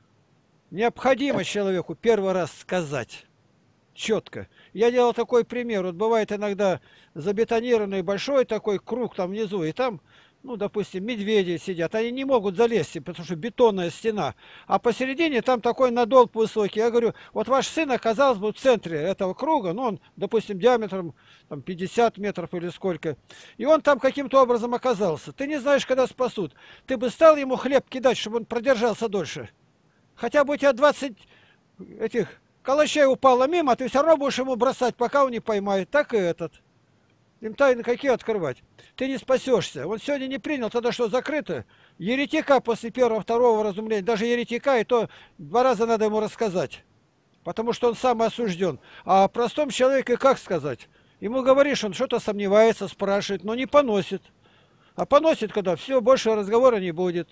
Необходимо человеку первый раз сказать четко. Я делал такой пример. Вот бывает иногда забетонированный большой такой круг там внизу, и там, ну, допустим, медведи сидят. Они не могут залезть, потому что бетонная стена. А посередине там такой надолб высокий. Я говорю, вот ваш сын оказался бы в центре этого круга, ну, он, допустим, диаметром там, пятьдесят метров или сколько. И он там каким-то образом оказался. Ты не знаешь, когда спасут. Ты бы стал ему хлеб кидать, чтобы он продержался дольше. Хотя бы у тебя двадцать этих калачей упало мимо, а ты все равно будешь ему бросать, пока он не поймает. Так и этот. Им тайны какие открывать? Ты не спасешься. Он сегодня не принял, тогда что, закрыто? Еретика после первого, второго разумления, даже еретика, и то два раза надо ему рассказать. Потому что он сам осужден. А о простом человеке как сказать? Ему говоришь, он что-то сомневается, спрашивает, но не поносит. А поносит, когда все, больше разговора не будет.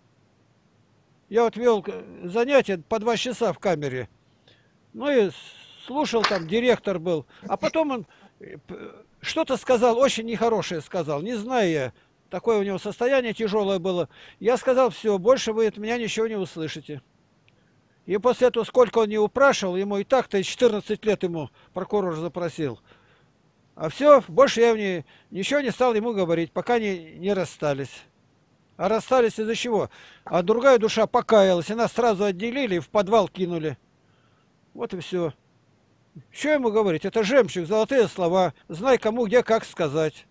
Я вот вел занятия по два часа в камере. Ну и слушал, там директор был. А потом он что-то сказал, очень нехорошее сказал. Не знаю я, такое у него состояние тяжелое было. Я сказал, все, больше вы от меня ничего не услышите. И после этого, сколько он не упрашивал, ему и так-то четырнадцать лет ему прокурор запросил. А все, больше я не, ничего не стал ему говорить, пока не, не расстались. А расстались из-за чего? А другая душа покаялась, и нас сразу отделили и в подвал кинули. Вот и все. Что ему говорить? Это жемчуг, золотые слова. Знай, кому, где, как сказать.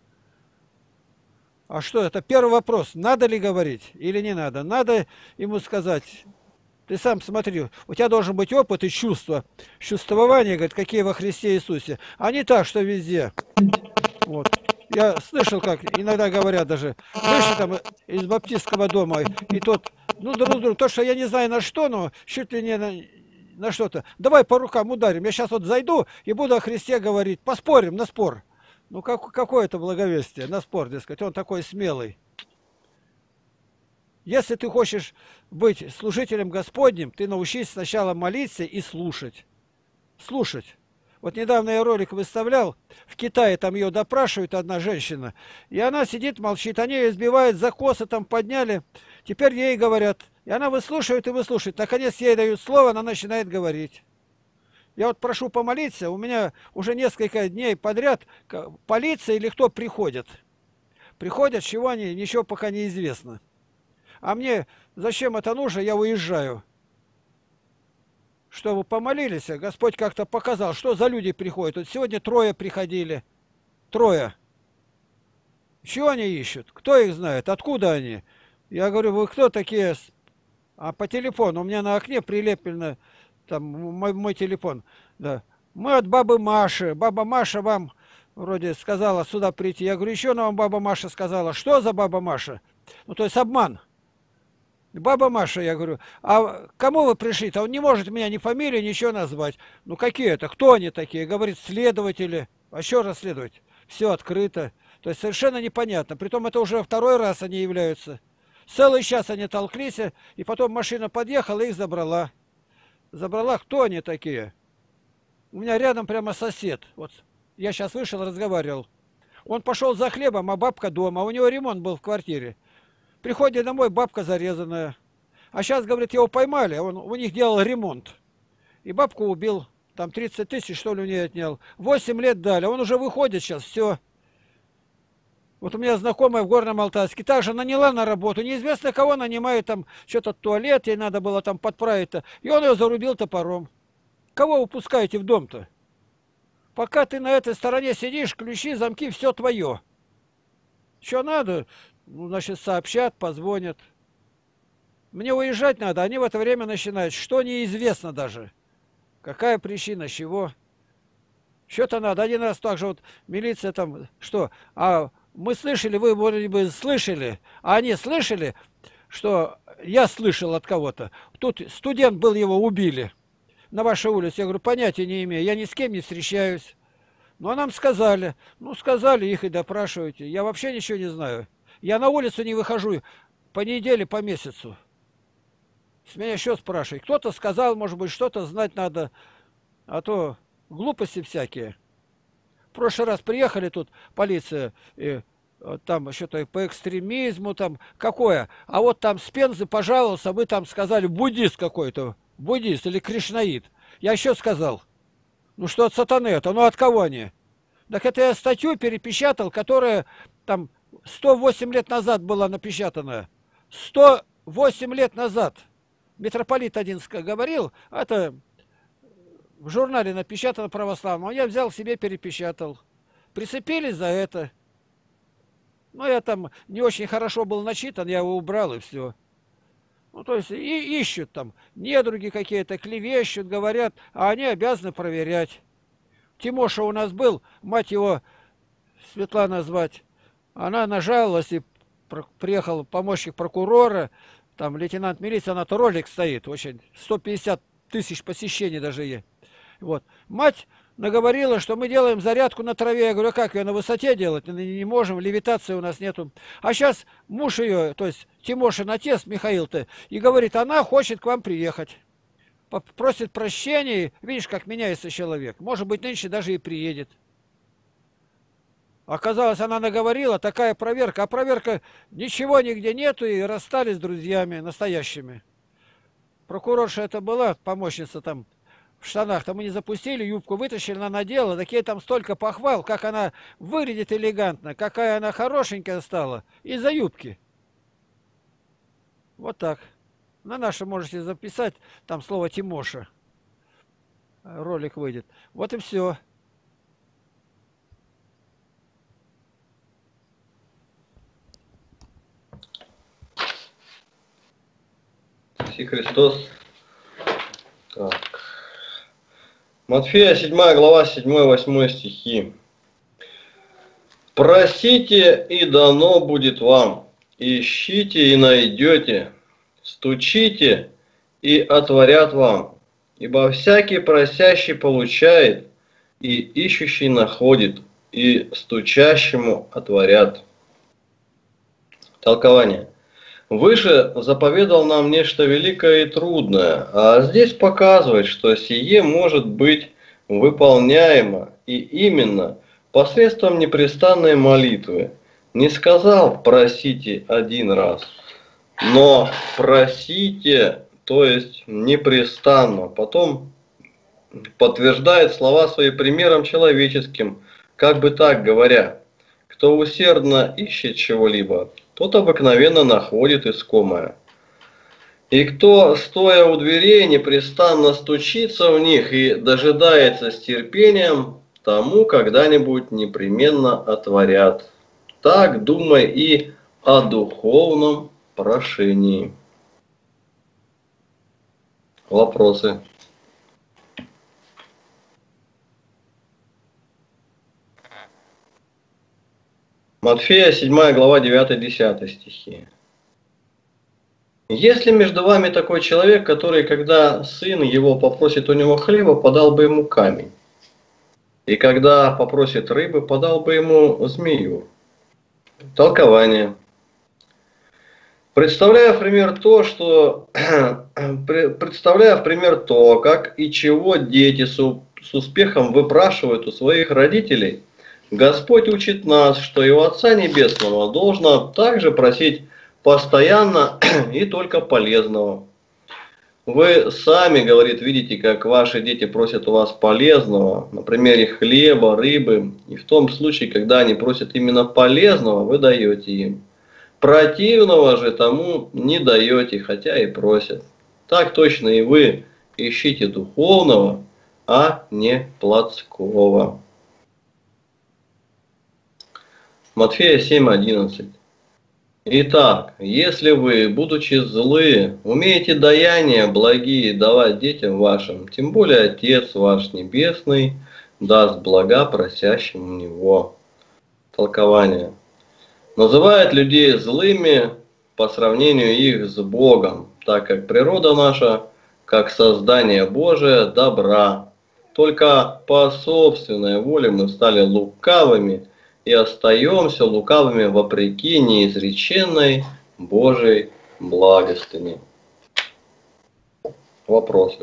А что это? Первый вопрос. Надо ли говорить или не надо? Надо ему сказать. Ты сам смотри, у тебя должен быть опыт и чувство. Чувствование, говорит, какие во Христе Иисусе. А не так, что везде. Вот. Я слышал, как иногда говорят даже, вышли там из баптистского дома, и тот, ну, друг другу, то, что я не знаю на что, но чуть ли не на, на что-то. Давай по рукам ударим. Я сейчас вот зайду и буду о Христе говорить. Поспорим на спор. Ну, как, какое это благовестие на спор, дескать. Он такой смелый. Если ты хочешь быть служителем Господним, ты научись сначала молиться и слушать. Слушать. Вот недавно я ролик выставлял, в Китае там ее допрашивает одна женщина, и она сидит, молчит, они ее избивают, за косы там подняли, теперь ей говорят, и она выслушивает и выслушивает, наконец ей дают слово, она начинает говорить. Я вот прошу помолиться, у меня уже несколько дней подряд полиция или кто приходит. Приходят, чего они, ничего пока не известно. А мне зачем это нужно, я уезжаю. Что вы помолились, Господь как-то показал, что за люди приходят. Вот сегодня трое приходили. Трое. Чего они ищут? Кто их знает? Откуда они? Я говорю, вы кто такие? А по телефону, у меня на окне прилеплено там мой, мой телефон. Да. Мы от бабы Маши. Баба Маша вам вроде сказала сюда прийти. Я говорю, еще нам баба Маша сказала. Что за баба Маша? Ну, то есть обман. Баба Маша, я говорю, а кому вы пришли-то? Он не может меня ни фамилии, ничего назвать. Ну какие это? Кто они такие? Говорит, следователи. А еще раз следовать. Все открыто. То есть совершенно непонятно. Притом это уже второй раз они являются. Целый час они толклись, и потом машина подъехала и их забрала. Забрала, кто они такие? У меня рядом прямо сосед. Вот я сейчас вышел, разговаривал. Он пошел за хлебом, а бабка дома. У него ремонт был в квартире. Приходит домой, бабка зарезанная. А сейчас, говорит, его поймали, он у них делал ремонт. И бабку убил. Там тридцать тысяч, что ли, у нее отнял. восемь лет дали. Он уже выходит сейчас, все. Вот у меня знакомая в Горном Алтайске также наняла на работу. Неизвестно кого нанимает, там что-то туалет, ей надо было там подправить-то. И он ее зарубил топором. Кого вы пускаете в дом-то? Пока ты на этой стороне сидишь, ключи, замки, все твое. Что надо? Ну, значит, сообщат, позвонят. Мне уезжать надо, они в это время начинают. Что неизвестно даже. Какая причина, с чего? Что-то надо. Один раз также вот милиция там, что? А мы слышали, вы, может быть, слышали, а они слышали, что я слышал от кого-то. Тут студент был, его убили на вашей улице. Я говорю, понятия не имею, я ни с кем не встречаюсь. Ну, а нам сказали. Ну, сказали, их и допрашивайте. Я вообще ничего не знаю. Я на улицу не выхожу по неделе, по месяцу. С меня еще спрашивают. Кто-то сказал, может быть, что-то знать надо. А то глупости всякие. В прошлый раз приехали тут полиция, и там что-то по экстремизму, там какое. А вот там с Пензы пожаловался, вы там сказали, буддист какой-то. Буддист или кришнаит. Я еще сказал. Ну что от сатаны это? Ну от кого они? Так это я статью перепечатал, которая там сто восемь лет назад была напечатана. сто восемь лет назад. Митрополит один говорил, это в журнале напечатано православном. Я взял себе, перепечатал. Прицепились за это. Ну, я там не очень хорошо был начитан, я его убрал, и все. Ну, то есть и ищут там, недруги какие-то, клевещут, говорят, а они обязаны проверять. Тимоша у нас был, мать его Светлана звать. Она нажаловалась, и приехал помощник прокурора, там лейтенант милиции, она-то ролик стоит, очень, сто пятьдесят тысяч посещений даже есть. Вот. Мать наговорила, что мы делаем зарядку на траве. Я говорю, а как ее на высоте делать? Мы не можем, левитации у нас нету. А сейчас муж ее, то есть Тимошин отец Михаил-то, и говорит, она хочет к вам приехать. Просит прощения, видишь, как меняется человек. Может быть, нынче даже и приедет. Оказалось, она наговорила, такая проверка. А проверка, ничего нигде нету, и расстались с друзьями настоящими. Прокурорша это была, помощница там, в штанах-то мы не запустили, юбку вытащили, она надела, такие там столько похвал, как она выглядит элегантно, какая она хорошенькая стала, из-за юбки. Вот так. На наше можете записать, там слово Тимоша. Ролик выйдет. Вот и все. Спаси Христос. Так. Матфея седьмая глава, седьмой-восьмой стихи. Просите, и дано будет вам. Ищите, и найдете. Стучите, и отворят вам. Ибо всякий просящий получает, и ищущий находит, и стучащему отворят. Толкование. Выше заповедал нам нечто великое и трудное, а здесь показывает, что сие может быть выполняемо, и именно посредством непрестанной молитвы. Не сказал «просите один раз», но «просите», то есть непрестанно. Потом подтверждает слова свои примером человеческим, как бы так говоря, кто усердно ищет чего-либо, тот обыкновенно находит искомое. И кто, стоя у дверей, непрестанно стучится в них и дожидается с терпением, тому когда-нибудь непременно отворят. Так думай и о духовном прошении. Вопросы? Матфея седьмая глава, девятый-десятый стихи. Есть ли между вами такой человек, который, когда сын его попросит у него хлеба, подал бы ему камень? И когда попросит рыбы, подал бы ему змею? Толкование. Представляя в пример то, что представляя в пример то, как и чего дети с, с успехом выпрашивают у своих родителей, Господь учит нас, что и у Отца Небесного должно также просить постоянно и только полезного. Вы сами, говорит, видите, как ваши дети просят у вас полезного, на примере хлеба, рыбы, и в том случае, когда они просят именно полезного, вы даете им. Противного же тому не даете, хотя и просят. Так точно и вы ищите духовного, а не плотского. Матфея семь одиннадцать. Итак, если вы, будучи злы, умеете даяния благие давать детям вашим, тем более Отец ваш Небесный даст блага просящим у Него. Толкование. Называет людей злыми по сравнению их с Богом, так как природа наша, как создание Божие, добра. Только по собственной воле мы стали лукавыми и остаемся лукавыми вопреки неизреченной Божьей благостыне. Вопросы.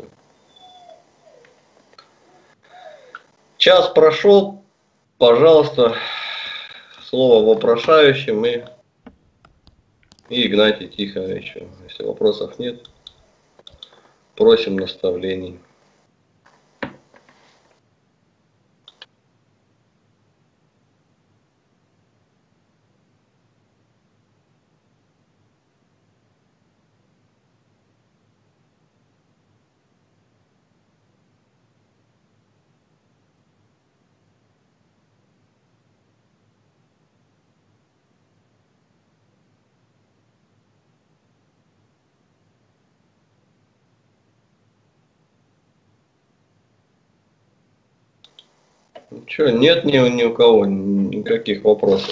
Час прошел, пожалуйста, слово вопрошающим и, и Игнатий Тихоновичу. Если вопросов нет, просим наставлений. Что, нет ни, ни у кого никаких вопросов?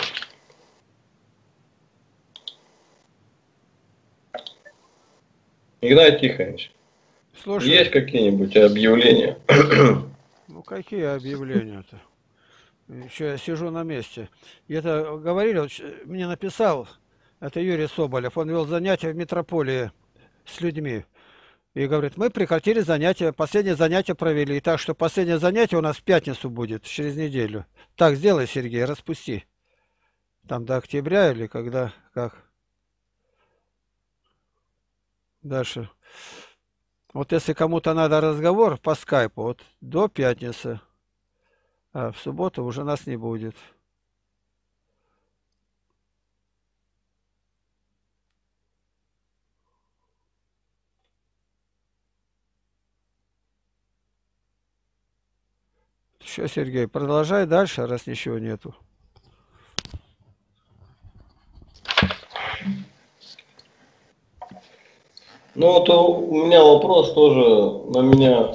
Игнатий Тихонович, Слушай, есть какие-нибудь объявления? ну какие объявления-то? Еще я сижу на месте. И это говорили, вот, мне написал, это Юрий Соболев, он вел занятия в метрополии с людьми. И говорит, мы прекратили занятия, последнее занятие провели. Так что последнее занятие у нас в пятницу будет, через неделю. Так сделай, Сергей, распусти. Там до октября или когда, как. Дальше. Вот если кому-то надо разговор по скайпу, вот до пятницы, а в субботу уже нас не будет. Еще, Сергей, продолжай дальше, раз ничего нету. Ну вот у меня вопрос тоже на меня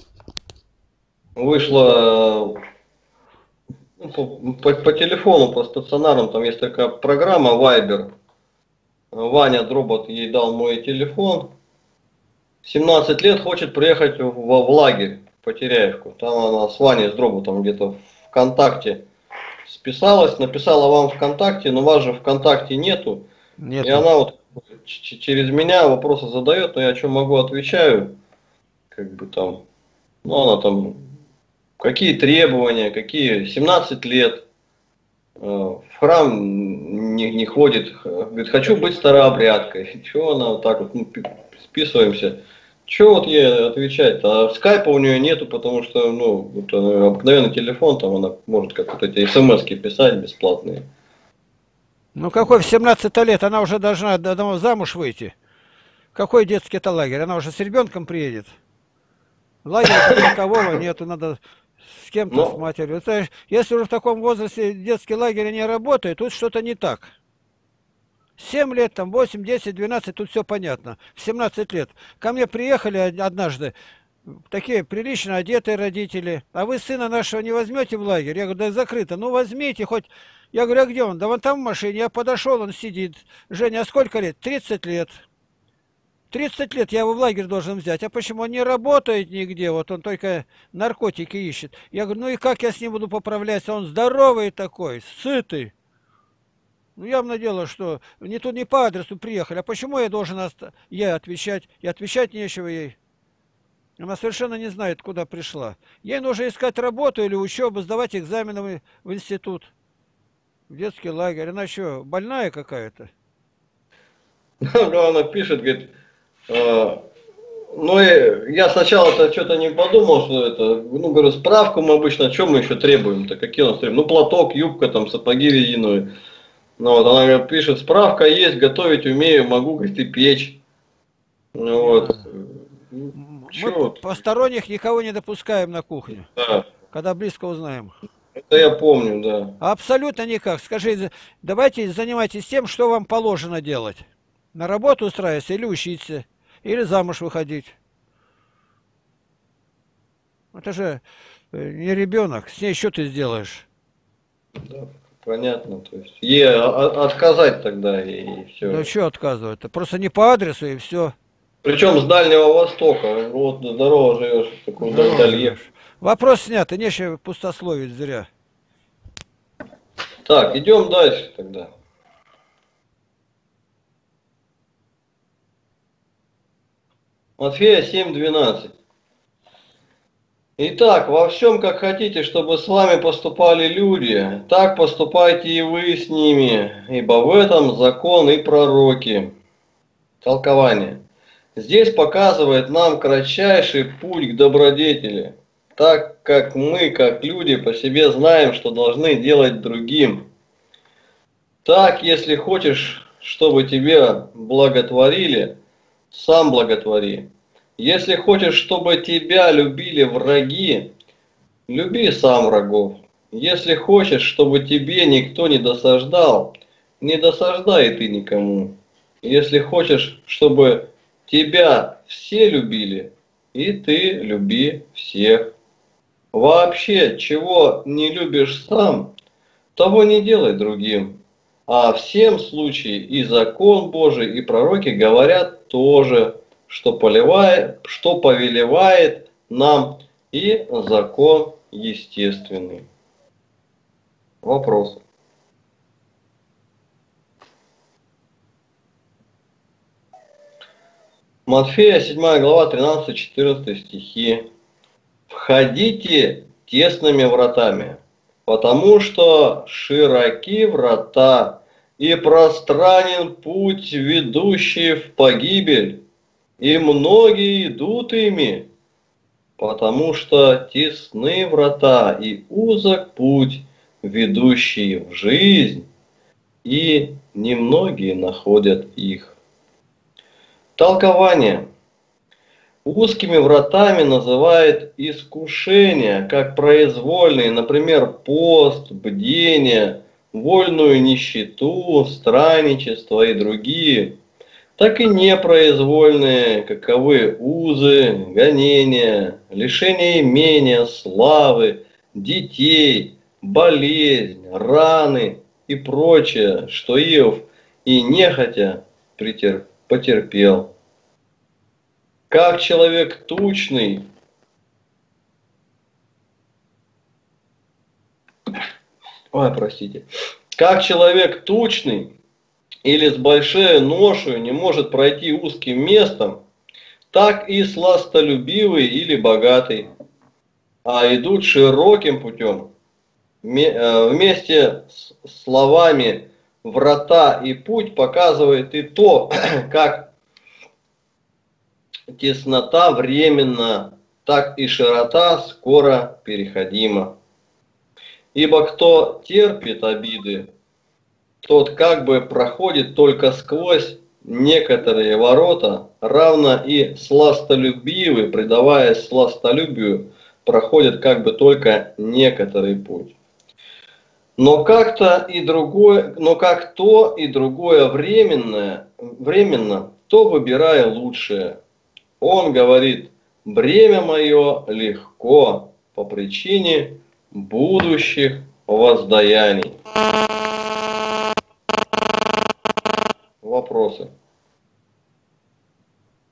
вышло по, по, по телефону, по стационарам, там есть такая программа Viber. Ваня Дробот ей дал мой телефон. семнадцать лет, хочет приехать в, в лагерь в Потеряевку. Там она с Ваней, с Дроботом где-то ВКонтакте списалась, написала вам ВКонтакте, но вас же ВКонтакте нету. Нету. И она вот через меня вопросы задает, но я что могу отвечаю. Как бы там, ну она там, какие требования, какие, семнадцать лет, в храм не, не ходит, говорит, хочу быть старообрядкой. Чего она вот так вот, ну, списываемся. Что вот ей отвечать? А скайпа у нее нету, потому что, ну, вот обыкновенный телефон, там она может как вот эти смс-ки писать бесплатные. Ну какой в семнадцать лет? Она уже должна давно замуж выйти. Какой детский это лагерь? Она уже с ребенком приедет. Лагеря такового нету, надо с кем-то, Но... с матерью. Это, если уже в таком возрасте детский лагерь не работает, тут что-то не так. семь лет, там восемь, десять, двенадцать, тут все понятно. В семнадцать лет. Ко мне приехали однажды такие прилично одетые родители. А вы сына нашего не возьмете в лагерь? Я говорю, да закрыто. Ну возьмите хоть. Я говорю, а где он? Да вон там в машине. Я подошел, он сидит. Женя, а сколько лет? тридцать лет. тридцать лет я его в лагерь должен взять. А почему он не работает нигде? Вот он только наркотики ищет. Я говорю, ну и как я с ним буду поправляться? Он здоровый такой, сытый. Ну, явно дело, что не тут не по адресу приехали. А почему я должен оста... я отвечать? И отвечать нечего ей. Она совершенно не знает, куда пришла. Ей нужно искать работу или учебу, сдавать экзамены в институт, в детский лагерь. Она что, больная какая-то? Она пишет, говорит, э, ну и я сначала-то что-то не подумал, что это, ну, говорю, справку мы обычно, что мы еще требуем-то, какие у нас требуем? Ну, платок, юбка, там, сапоги резиновые. Ну, вот она говорит, пишет, справка есть, готовить умею, могу, говорит, и печь. Ну, вот. Мы Вот? посторонних никого не допускаем на кухню, Да. когда близко узнаем. Это я помню, да. Абсолютно никак. Скажи, давайте занимайтесь тем, что вам положено делать. На работу устраиваться или учиться, или замуж выходить. Это же не ребенок, с ней что ты сделаешь? Да, понятно. То есть ей отказать тогда и все. Ну что отказывать? Просто не по адресу и все. Причем с Дальнего Востока. Вот здорово живешь, такой вдали. Вопрос снят, и нечего пустословить зря. Так, идем дальше тогда. Матфея семь двенадцать. Итак, во всем, как хотите, чтобы с вами поступали люди, так поступайте и вы с ними, ибо в этом закон и пророки. Толкование. Здесь показывает нам кратчайший путь к добродетели, так как мы, как люди, по себе знаем, что должны делать другим. Так, если хочешь, чтобы тебя благотворили, сам благотвори. Если хочешь, чтобы тебя любили враги, люби сам врагов. Если хочешь, чтобы тебе никто не досаждал, не досаждай ты никому. Если хочешь, чтобы тебя все любили, и ты люби всех. Вообще, чего не любишь сам, того не делай другим. А в всем случае и закон Божий, и пророки говорят тоже, что, поливает, что повелевает нам и закон естественный. Вопрос. Матфея седьмая глава тринадцать-четырнадцать стихи. Входите тесными вратами, потому что широки врата и пространен путь, ведущий в погибель, и многие идут ими, потому что тесны врата и узок путь, ведущий в жизнь, и немногие находят их. Толкование. Узкими вратами называет искушения, как произвольные, например, пост, бдение, вольную нищету, странничество и другие, так и непроизвольные, каковы узы, гонения, лишение имения, славы, детей, болезнь, раны и прочее, что Иов и нехотя претерпел. потерпел. Как человек тучный, ой, простите, как человек тучный или с большой ношей не может пройти узким местом, так и сластолюбивый или богатый, а идут широким путем. Вместе с словами врата и путь показывает и то, как теснота временна, так и широта скоро переходима. Ибо кто терпит обиды, тот как бы проходит только сквозь некоторые ворота, равно и сластолюбивый, предаваясь сластолюбию, проходит как бы только некоторый путь. Но как-то и другое, но как то и другое временное, временно, то выбирая лучшее. Он говорит: бремя мое легко по причине будущих воздаяний. Вопросы?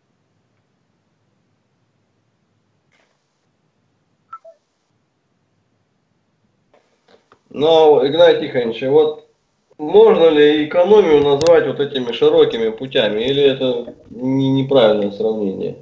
Но, Игнатий Тихонович, вот можно ли экономию назвать вот этими широкими путями, или это не- неправильное сравнение?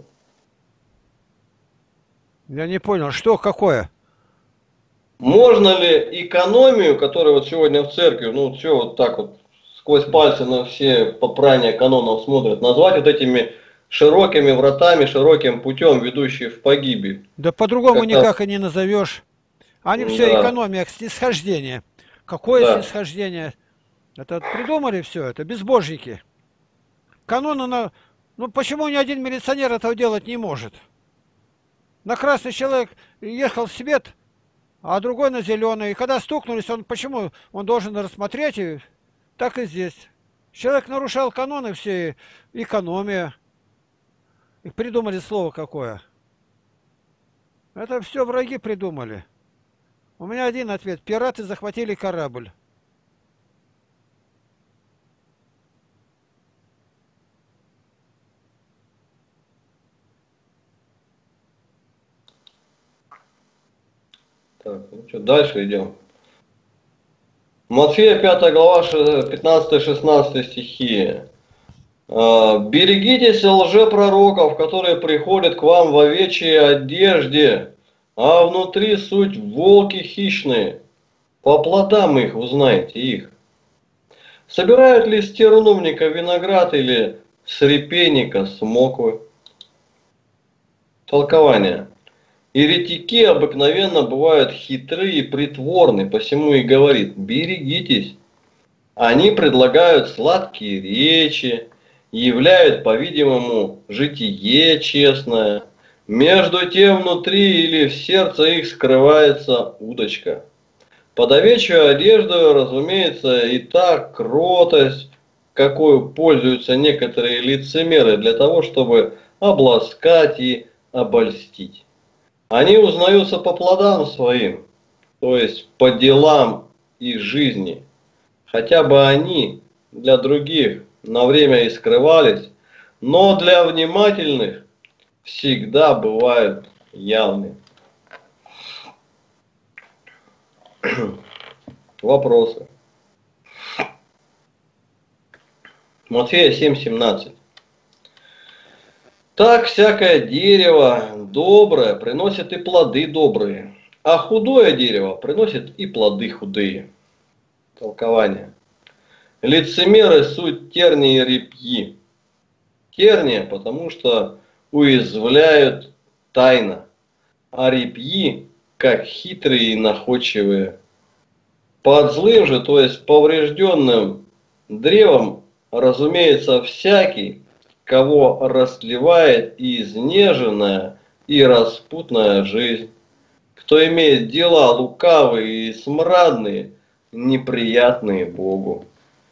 Я не понял, что, какое? Можно ли экономию, которая вот сегодня в церкви, ну все вот так вот сквозь пальцы на все попрания канонов смотрят, назвать вот этими широкими вратами, широким путем, ведущие в погибель? Да по-другому Как-то, никак и не назовешь. Они все да, экономия, снисхождение. Какое да. снисхождение? Это придумали все, это безбожники. Каноны на... Ну почему ни один милиционер этого делать не может? На красный человек ехал в свет, а другой на зеленый. И когда стукнулись, он почему? Он должен рассмотреть, и так и здесь. Человек нарушал каноны все, экономия. И придумали слово какое. Это все враги придумали. У меня один ответ. Пираты захватили корабль. Так, ну что, дальше идем. Матфея пятая глава, пятнадцатый-шестнадцатый стихи. «А, берегитесь лжепророков, которые приходят к вам в овечьей одежде, а внутри суть волки хищные. По плодам их узнаете их. Собирают ли с терновника виноград или с репейника смоквы?» Толкование. Еретики обыкновенно бывают хитры и притворны, посему и говорит: берегитесь. Они предлагают сладкие речи, являют, по-видимому, житие честное. Между тем внутри или в сердце их скрывается удочка. Под овечью одежду, разумеется, и та кротость, какой пользуются некоторые лицемеры для того, чтобы обласкать и обольстить. Они узнаются по плодам своим, то есть по делам их жизни. Хотя бы они для других на время и скрывались, но для внимательных всегда бывают явны. Вопросы. Матфея семь семнадцать. Так всякое дерево доброе приносит и плоды добрые, а худое дерево приносит и плоды худые. Толкование. Лицемеры суть тернии и репьи. Терния, потому что уязвляют тайно, а репьи, как хитрые и находчивые. Под злым же, то есть поврежденным древом, разумеется, всякий, кого растлевает и изнеженная, и распутная жизнь, кто имеет дела лукавые и смрадные, неприятные Богу.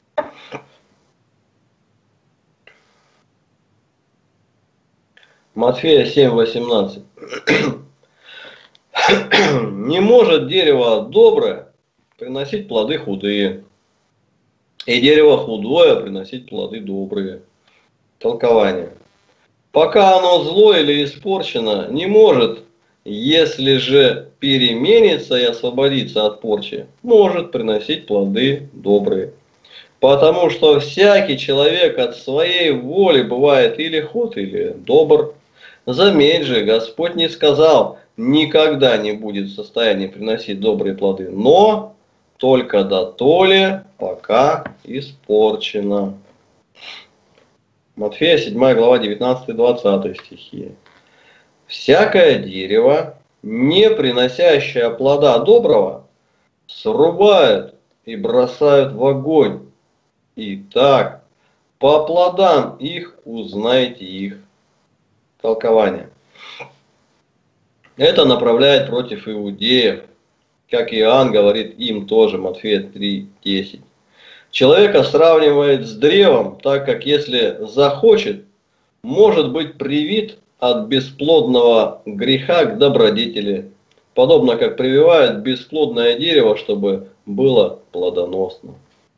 Матфея семь восемнадцать. Не может дерево доброе приносить плоды худые, и дерево худое приносить плоды добрые. Толкование. Пока оно зло или испорчено, не может, если же переменится и освободится от порчи, может приносить плоды добрые. Потому что всякий человек от своей воли бывает или худ, или добр. Заметь же, Господь не сказал, никогда не будет в состоянии приносить добрые плоды, но только дотоле, пока испорчено. Матфея седьмая глава девятнадцатый-двадцатый стихи. Всякое дерево, не приносящее плода доброго, срубают и бросают в огонь. Итак, по плодам их узнаете их. Толкование. Это направляет против иудеев, как Иоанн говорит им тоже, Матфея три десять. Человека сравнивает с древом, так как если захочет, может быть привит от бесплодного греха к добродетели, подобно как прививают бесплодное дерево, чтобы было плодоносно.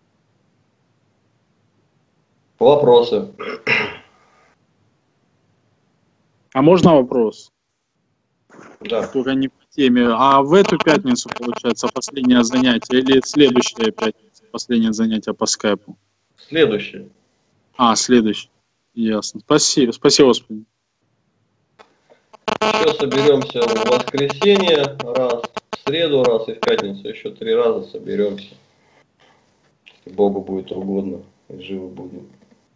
Вопросы? А можно вопрос? Да. Только не по теме. А в эту пятницу, получается, последнее занятие или следующая пятница, последнее занятие по скайпу? Следующее. А, следующее. Ясно. Спасибо. Спасибо, Господи. Еще соберемся в воскресенье раз, в среду раз и в пятницу еще три раза соберемся. Если Богу будет угодно, и живы будем.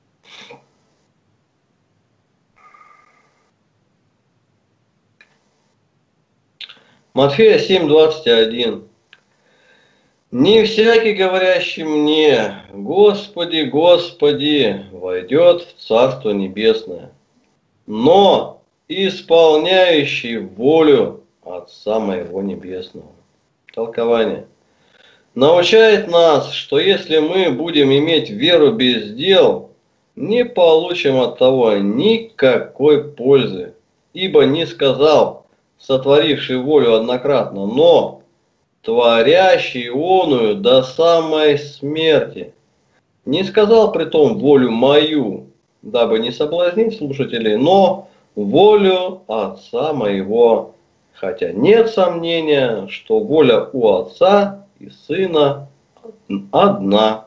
Матфея семь, двадцать один. Не всякий, говорящий мне, Господи, Господи, войдет в Царство Небесное, но исполняющий волю Отца Моего Небесного. Толкование. Научает нас, что если мы будем иметь веру без дел, не получим от того никакой пользы, ибо не сказал, сотворивший волю однократно, но творящий оную до самой смерти. Не сказал притом волю мою, дабы не соблазнить слушателей, но волю Отца Моего. Хотя нет сомнения, что воля у Отца и Сына одна.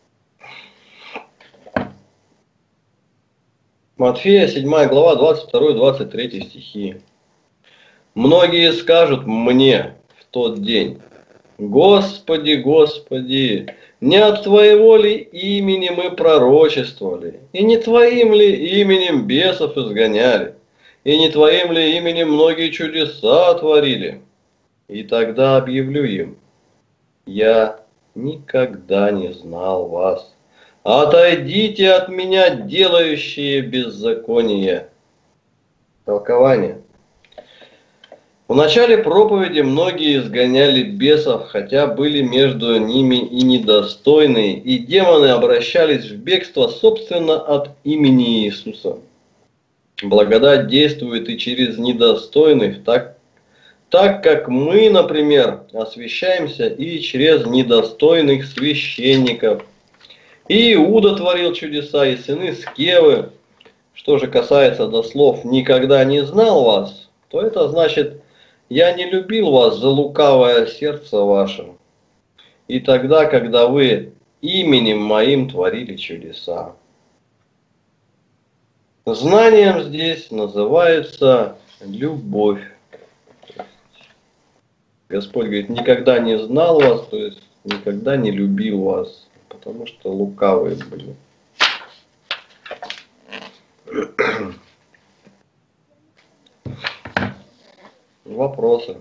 Матфея седьмая глава, двадцать второй двадцать третий стихи. Многие скажут мне в тот день: Господи, Господи, не от Твоего ли имени мы пророчествовали, и не Твоим ли именем бесов изгоняли, и не Твоим ли именем многие чудеса творили? И тогда объявлю им: я никогда не знал вас. Отойдите от меня, делающие беззаконие. Толкование. В начале проповеди многие изгоняли бесов, хотя были между ними и недостойные, и демоны обращались в бегство, собственно, от имени Иисуса. Благодать действует и через недостойных, так, так как мы, например, освящаемся и через недостойных священников. И Иуда творил чудеса, и сыны Скевы. Что же касается до слов «никогда не знал вас», то это значит: я не любил вас за лукавое сердце ваше, и тогда, когда вы именем моим творили чудеса. Знанием здесь называется любовь. Господь говорит: никогда не знал вас, то есть никогда не любил вас, потому что лукавые были. Вопросы?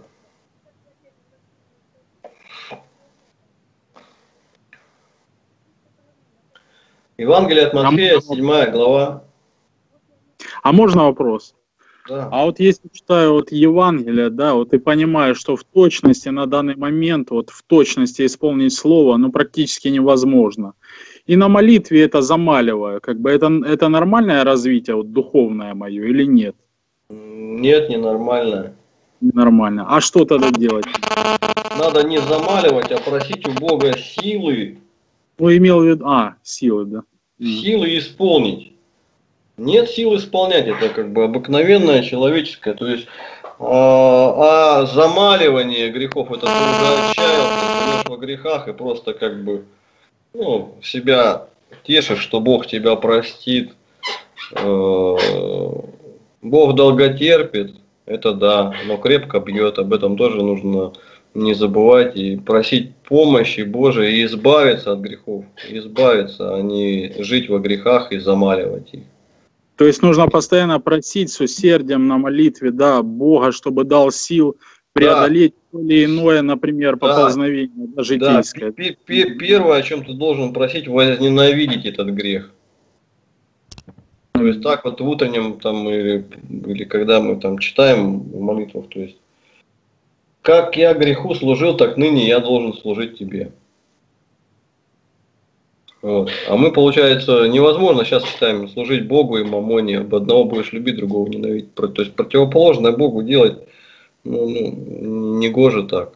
Евангелие от Матфея, седьмая глава. А можно вопрос? Да. А вот если читаю вот Евангелие, да, вот и понимаю, что в точности на данный момент, вот в точности исполнить слово, ну, практически невозможно. И на молитве это замаливаю. Как бы это, это нормальное развитие, вот духовное мое, или нет? Нет, ненормально. Нормально. А что тогда делать? Надо не замаливать, а просить у Бога силы. Ну, имел в виду... А, силы, да. Силы исполнить. Нет сил исполнять, это как бы обыкновенное человеческое. То есть, а, а замаливание грехов, это ты уже отчаялся, живешь во грехах и просто как бы, ну, себя тешишь, что Бог тебя простит. Бог долготерпит, это да, но крепко бьет, об этом тоже нужно не забывать и просить помощи Божией и избавиться от грехов, избавиться, а не жить во грехах и замаливать их. То есть нужно постоянно просить с усердием на молитве, да, Бога, чтобы дал сил преодолеть да. то или иное, например, поползновение, да, житейское. Да. Первое, о чем ты должен просить, возненавидеть этот грех. То есть так вот в утреннем там или, или когда мы там читаем в молитвах, то есть как я греху служил, так ныне я должен служить тебе. Вот. А мы, получается, невозможно сейчас читаем служить Богу и мамоне, об одного будешь любить, другого ненавидеть. То есть противоположное Богу делать, ну, ну, не гоже так.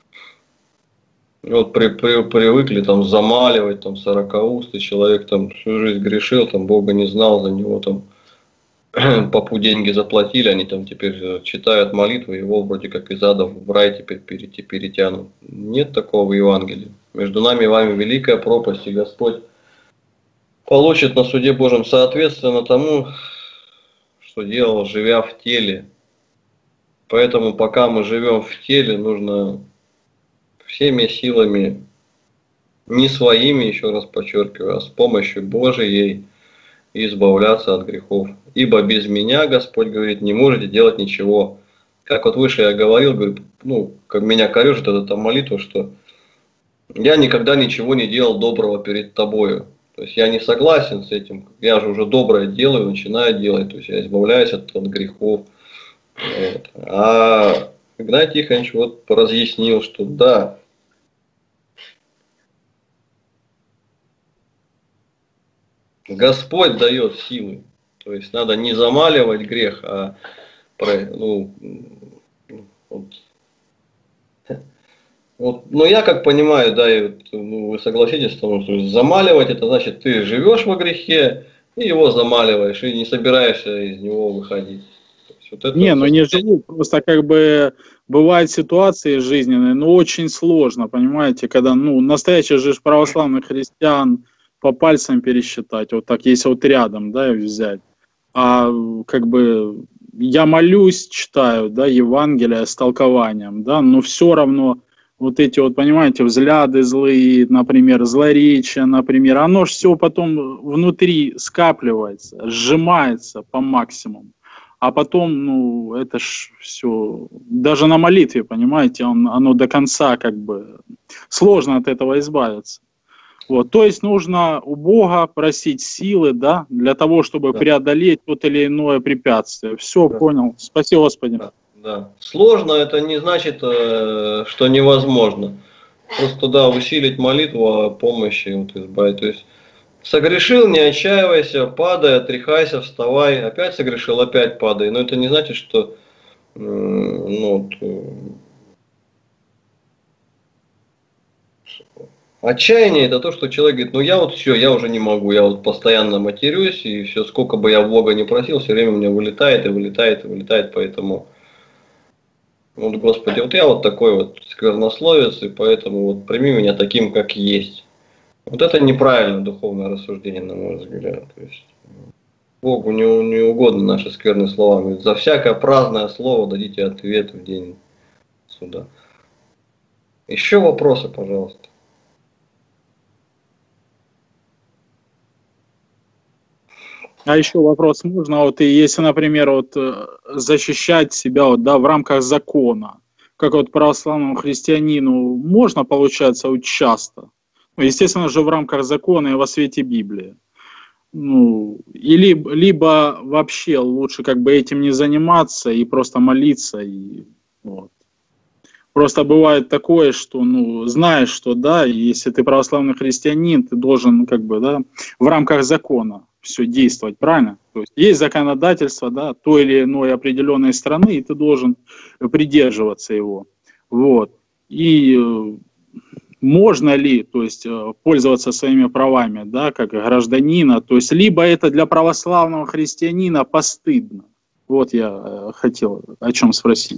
Вот при, при, привыкли там замаливать, там сорокаустый человек там всю жизнь грешил, там Бога не знал, за него там попу деньги заплатили, они там теперь читают молитвы, его вроде как из ада в рай теперь перетянут. Нет такого в Евангелии. Между нами и вами великая пропасть, и Господь получит на суде Божьем соответственно тому, что делал, живя в теле. Поэтому пока мы живем в теле, нужно всеми силами, не своими, еще раз подчеркиваю, а с помощью Божией избавляться от грехов. Ибо без меня, Господь говорит, не можете делать ничего. Как вот выше я говорил, говорит, ну, как меня корежит эта молитва, что я никогда ничего не делал доброго перед тобою. То есть я не согласен с этим, я же уже доброе делаю, начинаю делать, то есть я избавляюсь от, от грехов. Вот. А Игнатий Тихонович вот разъяснил, что да, Господь дает силы. То есть надо не замаливать грех, а ну, вот, вот, ну я как понимаю, да, и вот, ну, вы согласитесь с том, что замаливать это значит ты живешь во грехе и его замаливаешь, и не собираешься из него выходить. Вот это не, вот ну не живу, просто как бы бывают ситуации жизненные, но очень сложно, понимаете, когда, ну, настоящих же православных христиан по пальцам пересчитать, вот так, если вот рядом, да, взять, а как бы я молюсь, читаю, да, Евангелие с толкованием, да, но все равно вот эти вот, понимаете, взгляды злые, например, злоречие, например, оно же все потом внутри скапливается, сжимается по максимуму. А потом, ну, это ж все, даже на молитве, понимаете, он, оно до конца как бы, сложно от этого избавиться. Вот, то есть нужно у Бога просить силы, да, для того, чтобы да. преодолеть то или иное препятствие. Все, да. Понял. Спасибо, Господи. Да. Да. Сложно, это не значит, что невозможно. Просто, да, усилить молитву о помощи, вот, избавить. То есть, согрешил, не отчаивайся, падай, отряхайся, вставай, опять согрешил, опять падай. Но это не значит, что ну, отчаяние это то, что человек говорит, ну я вот все, я уже не могу, я вот постоянно матерюсь, и все, сколько бы я в Бога не просил, все время у меня вылетает и вылетает и вылетает, поэтому вот, Господи, вот я вот такой вот сквернословец, и поэтому вот прими меня таким, как есть. Вот это неправильное духовное рассуждение, на мой взгляд. То есть, Богу не, не угодно наши скверные слова. Говорит, за всякое праздное слово дадите ответ в день суда. Еще вопросы, пожалуйста. А еще вопрос можно, вот и если, например, вот защищать себя вот, да, в рамках закона, как вот православному христианину можно, получается, вот часто, ну, естественно же в рамках закона и во свете Библии, ну, и либо, либо вообще лучше как бы этим не заниматься и просто молиться, и вот. Просто бывает такое, что, ну, знаешь, что, да, если ты православный христианин, ты должен, как бы, да, в рамках закона все действовать, правильно? То есть есть законодательство, да, той или иной определенной страны, и ты должен придерживаться его. Вот. И можно ли, то есть, пользоваться своими правами, да, как гражданина, то есть, либо это для православного христианина постыдно. Вот я хотел о чем спросить.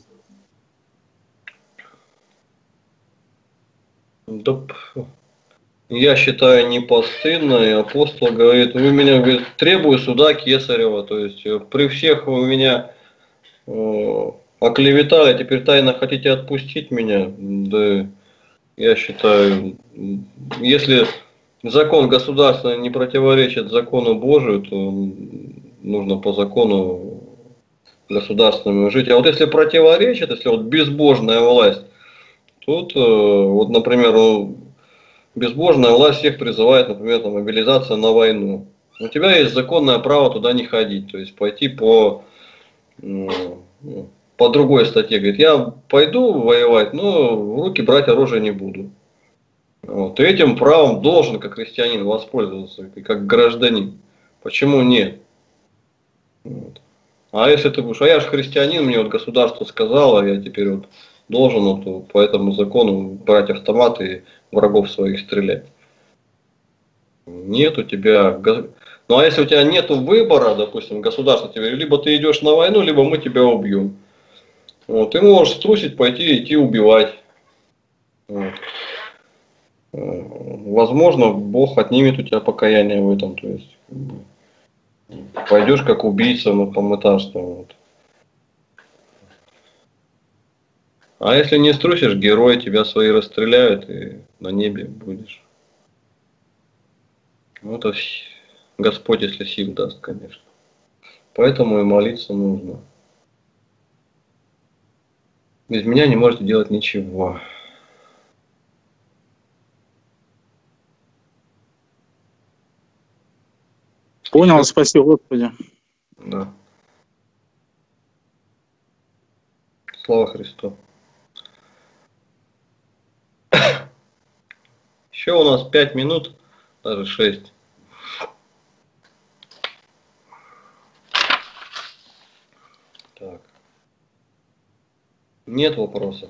Да, я считаю не постыдно, и апостол говорит, вы меня, говорит, требую суда Кесарева, то есть при всех вы меня э, оклеветали, теперь тайно хотите отпустить меня, да, я считаю, если закон государственный не противоречит закону Божию, то нужно по закону государственному жить, а вот если противоречит, если вот безбожная власть, тут, э, вот, например, безбожная власть всех призывает, например, там, мобилизация на войну. У тебя есть законное право туда не ходить, то есть пойти по, по другой статье. Говорит, я пойду воевать, но в руки брать оружие не буду. Вот. Ты этим правом должен, как христианин, воспользоваться, как гражданин. Почему нет? Вот. А если ты будешь, а я же христианин, мне вот государство сказало, я теперь вот должен вот по этому закону брать автомат и врагов своих стрелять. Нет у тебя Ну а если у тебя нет выбора, допустим, государство тебе, либо ты идешь на войну, либо мы тебя убьем. Вот, ты можешь струсить, пойти идти убивать. Вот. Возможно, Бог отнимет у тебя покаяние в этом. То есть пойдешь как убийца на помытарство. Вот. А если не струсишь, герой, тебя свои расстреляют и на небе будешь. Вот это Господь, если сил даст, конечно. Поэтому и молиться нужно. Без меня не можете делать ничего. Понял, спасибо, Господи. Да. Слава Христу. Еще у нас пять минут, даже шесть. Так. Нет вопросов.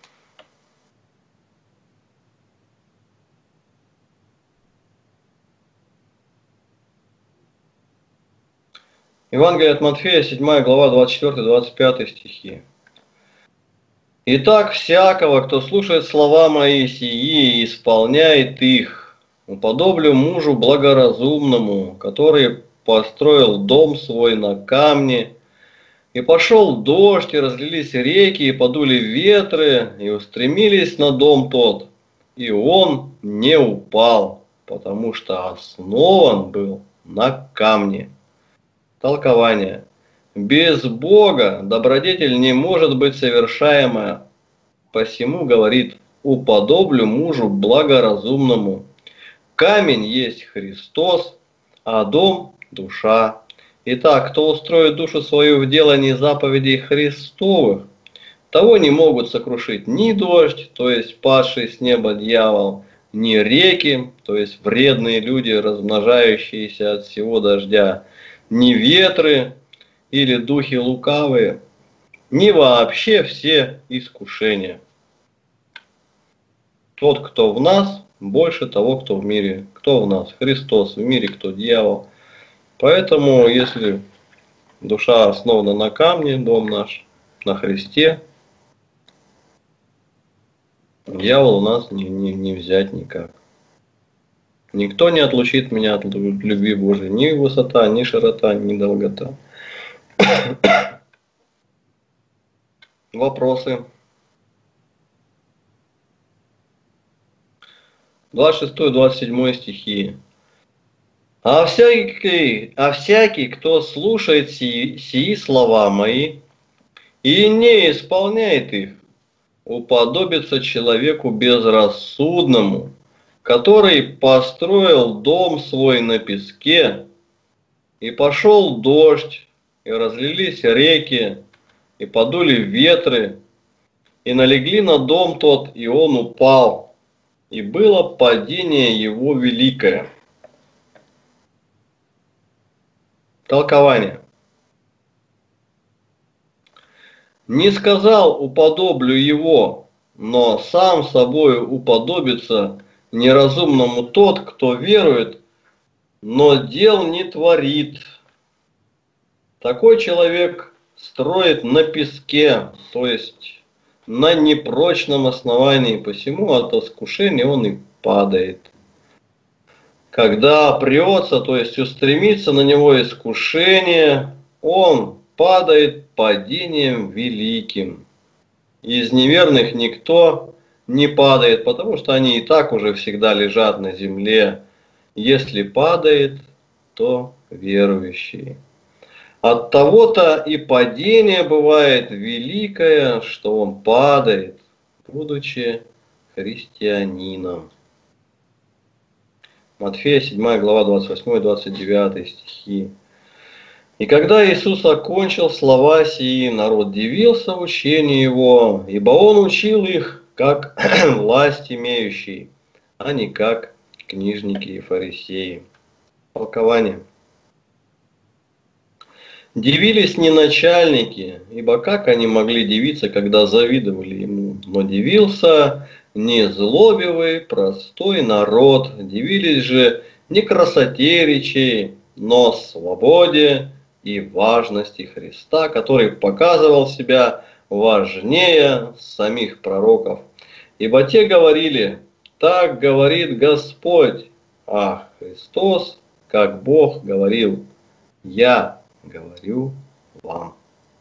Евангелие от Матфея, седьмая глава, двадцать четвёртый двадцать пятый стихи. Итак, всякого, кто слушает слова мои сии и исполняет их, уподоблю мужу благоразумному, который построил дом свой на камне, и пошел дождь, и разлились реки, и подули ветры, и устремились на дом тот, и он не упал, потому что основан был на камне. Толкование. Без Бога добродетель не может быть совершаемая. Посему говорит, уподоблю мужу благоразумному. Камень есть Христос, а дом – душа. Итак, кто устроит душу свою в делании заповедей Христовых, того не могут сокрушить ни дождь, то есть падший с неба дьявол, ни реки, то есть вредные люди, размножающиеся от всего дождя, ни ветры или духи лукавые, ни вообще все искушения. Тот, кто в нас, больше того, кто в мире. Кто в нас? Христос. В мире кто? Дьявол. Поэтому, если душа основана на камне, дом наш, на Христе, дьявол у нас не, не, не взять никак. Никто не отлучит меня от любви Божией. Ни высота, ни широта, ни долгота. Вопросы? двадцать шестой двадцать седьмой стихи. А всякий, а всякий, кто слушает сии, сии слова мои и не исполняет их, уподобится человеку безрассудному, который построил дом свой на песке, и пошел дождь, и разлились реки, и подули ветры, и налегли на дом тот, и он упал, и было падение его великое. Толкование. Не сказал уподоблю его, но сам собою уподобится неразумному тот, кто верует, но дел не творит. Такой человек строит на песке, то есть на непрочном основании, посему от искушения он и падает. Когда прется, то есть устремится на него искушение, он падает падением великим. Из неверных никто не падает, потому что они и так уже всегда лежат на земле. Если падает, то верующий. От того-то и падение бывает великое, что он падает, будучи христианином. Матфея, седьмая глава, двадцать восьмой двадцать девятый стихи. И когда Иисус окончил слова сии, народ дивился учению его, ибо он учил их, как власть имеющий, а не как книжники и фарисеи. Толкование. Дивились не начальники, ибо как они могли дивиться, когда завидовали ему, но дивился незлобивый, простой народ, дивились же не красоте речей, но свободе и важности Христа, который показывал себя важнее самих пророков. Ибо те говорили: так говорит Господь, а Христос, как Бог, говорил: я говорю вам.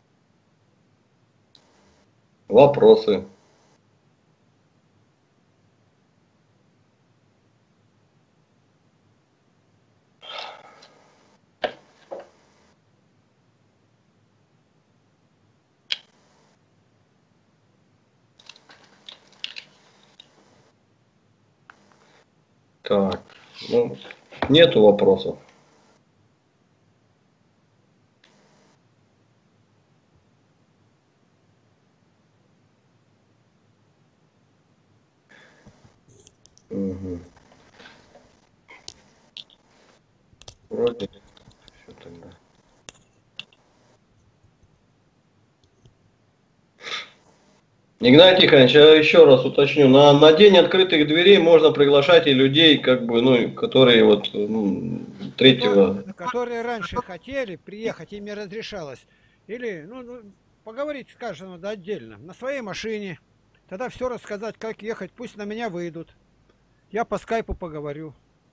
Вопросы? Так, ну, нету вопросов. Угу. Вроде все тогда. Игнатий Тихонович, я еще раз уточню, на, на день открытых дверей можно приглашать и людей, как бы, ну, которые вот ну, третьего... Которые раньше хотели приехать, им не разрешалось. Или, ну, ну поговорить, скажем, надо отдельно, на своей машине. Тогда все рассказать, как ехать, пусть на меня выйдут. Я по скайпу поговорю.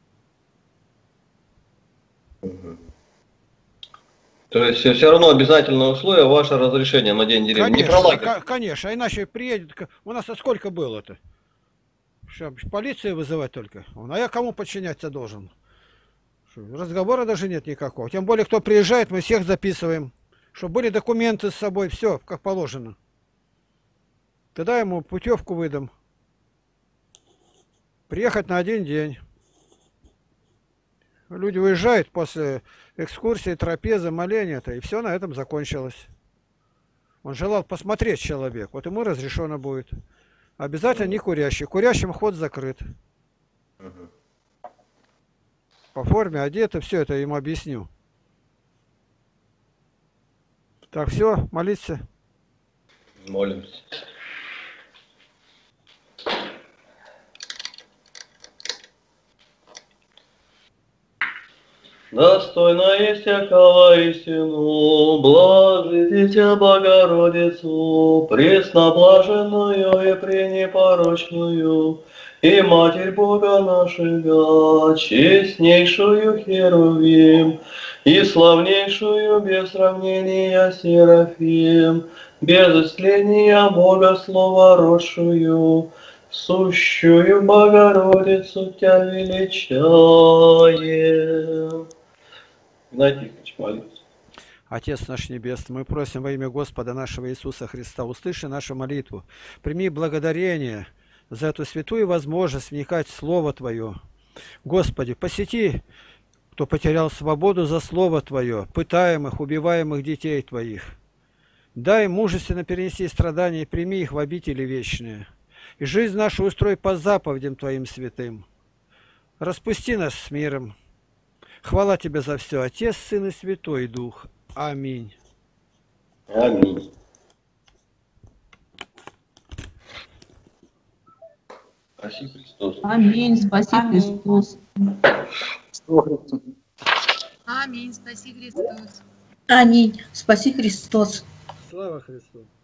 Угу. То есть все равно обязательное условие ваше разрешение на день деревни. Конечно, не про лагерь. Конечно, а иначе приедет. У нас а сколько было-то? Полицию вызывать только. А я кому подчиняться должен? Разговора даже нет никакого. Тем более, кто приезжает, мы всех записываем. Чтобы были документы с собой, все, как положено. Тогда ему путевку выдам. Приехать на один день. Люди уезжают после экскурсии, трапезы, моления-то, и все на этом закончилось. Он желал посмотреть человек, вот ему разрешено будет. Обязательно не курящий. Курящим ход закрыт. По форме одеты, все это ему объясню. Так, все, молиться. Молимся. Достойно есть всякого истину, блажи Дитя Богородицу, пресноблаженную и пренепорочную, и Матерь Бога нашего, честнейшую Херувим, и славнейшую без сравнения Серафим, без исцеления Бога Слова родшую, сущую Богородицу Тя величаем. Игнатий Тихонович, молитесь. Отец наш Небесный, мы просим во имя Господа нашего Иисуса Христа, услыши нашу молитву. Прими благодарение за эту святую возможность вникать в Слово Твое. Господи, посети, кто потерял свободу за Слово Твое, пытаемых, убиваемых детей Твоих. Дай мужественно перенести страдания и прими их в обители вечные. И жизнь нашу устрой по заповедям Твоим святым. Распусти нас с миром. Хвала Тебе за все, Отец, Сын и Святой Дух. Аминь. Аминь. Спаси Христос. Аминь. Спаси Христос. Аминь. Спаси Христос. Аминь. Спаси Христос. Слава Христу.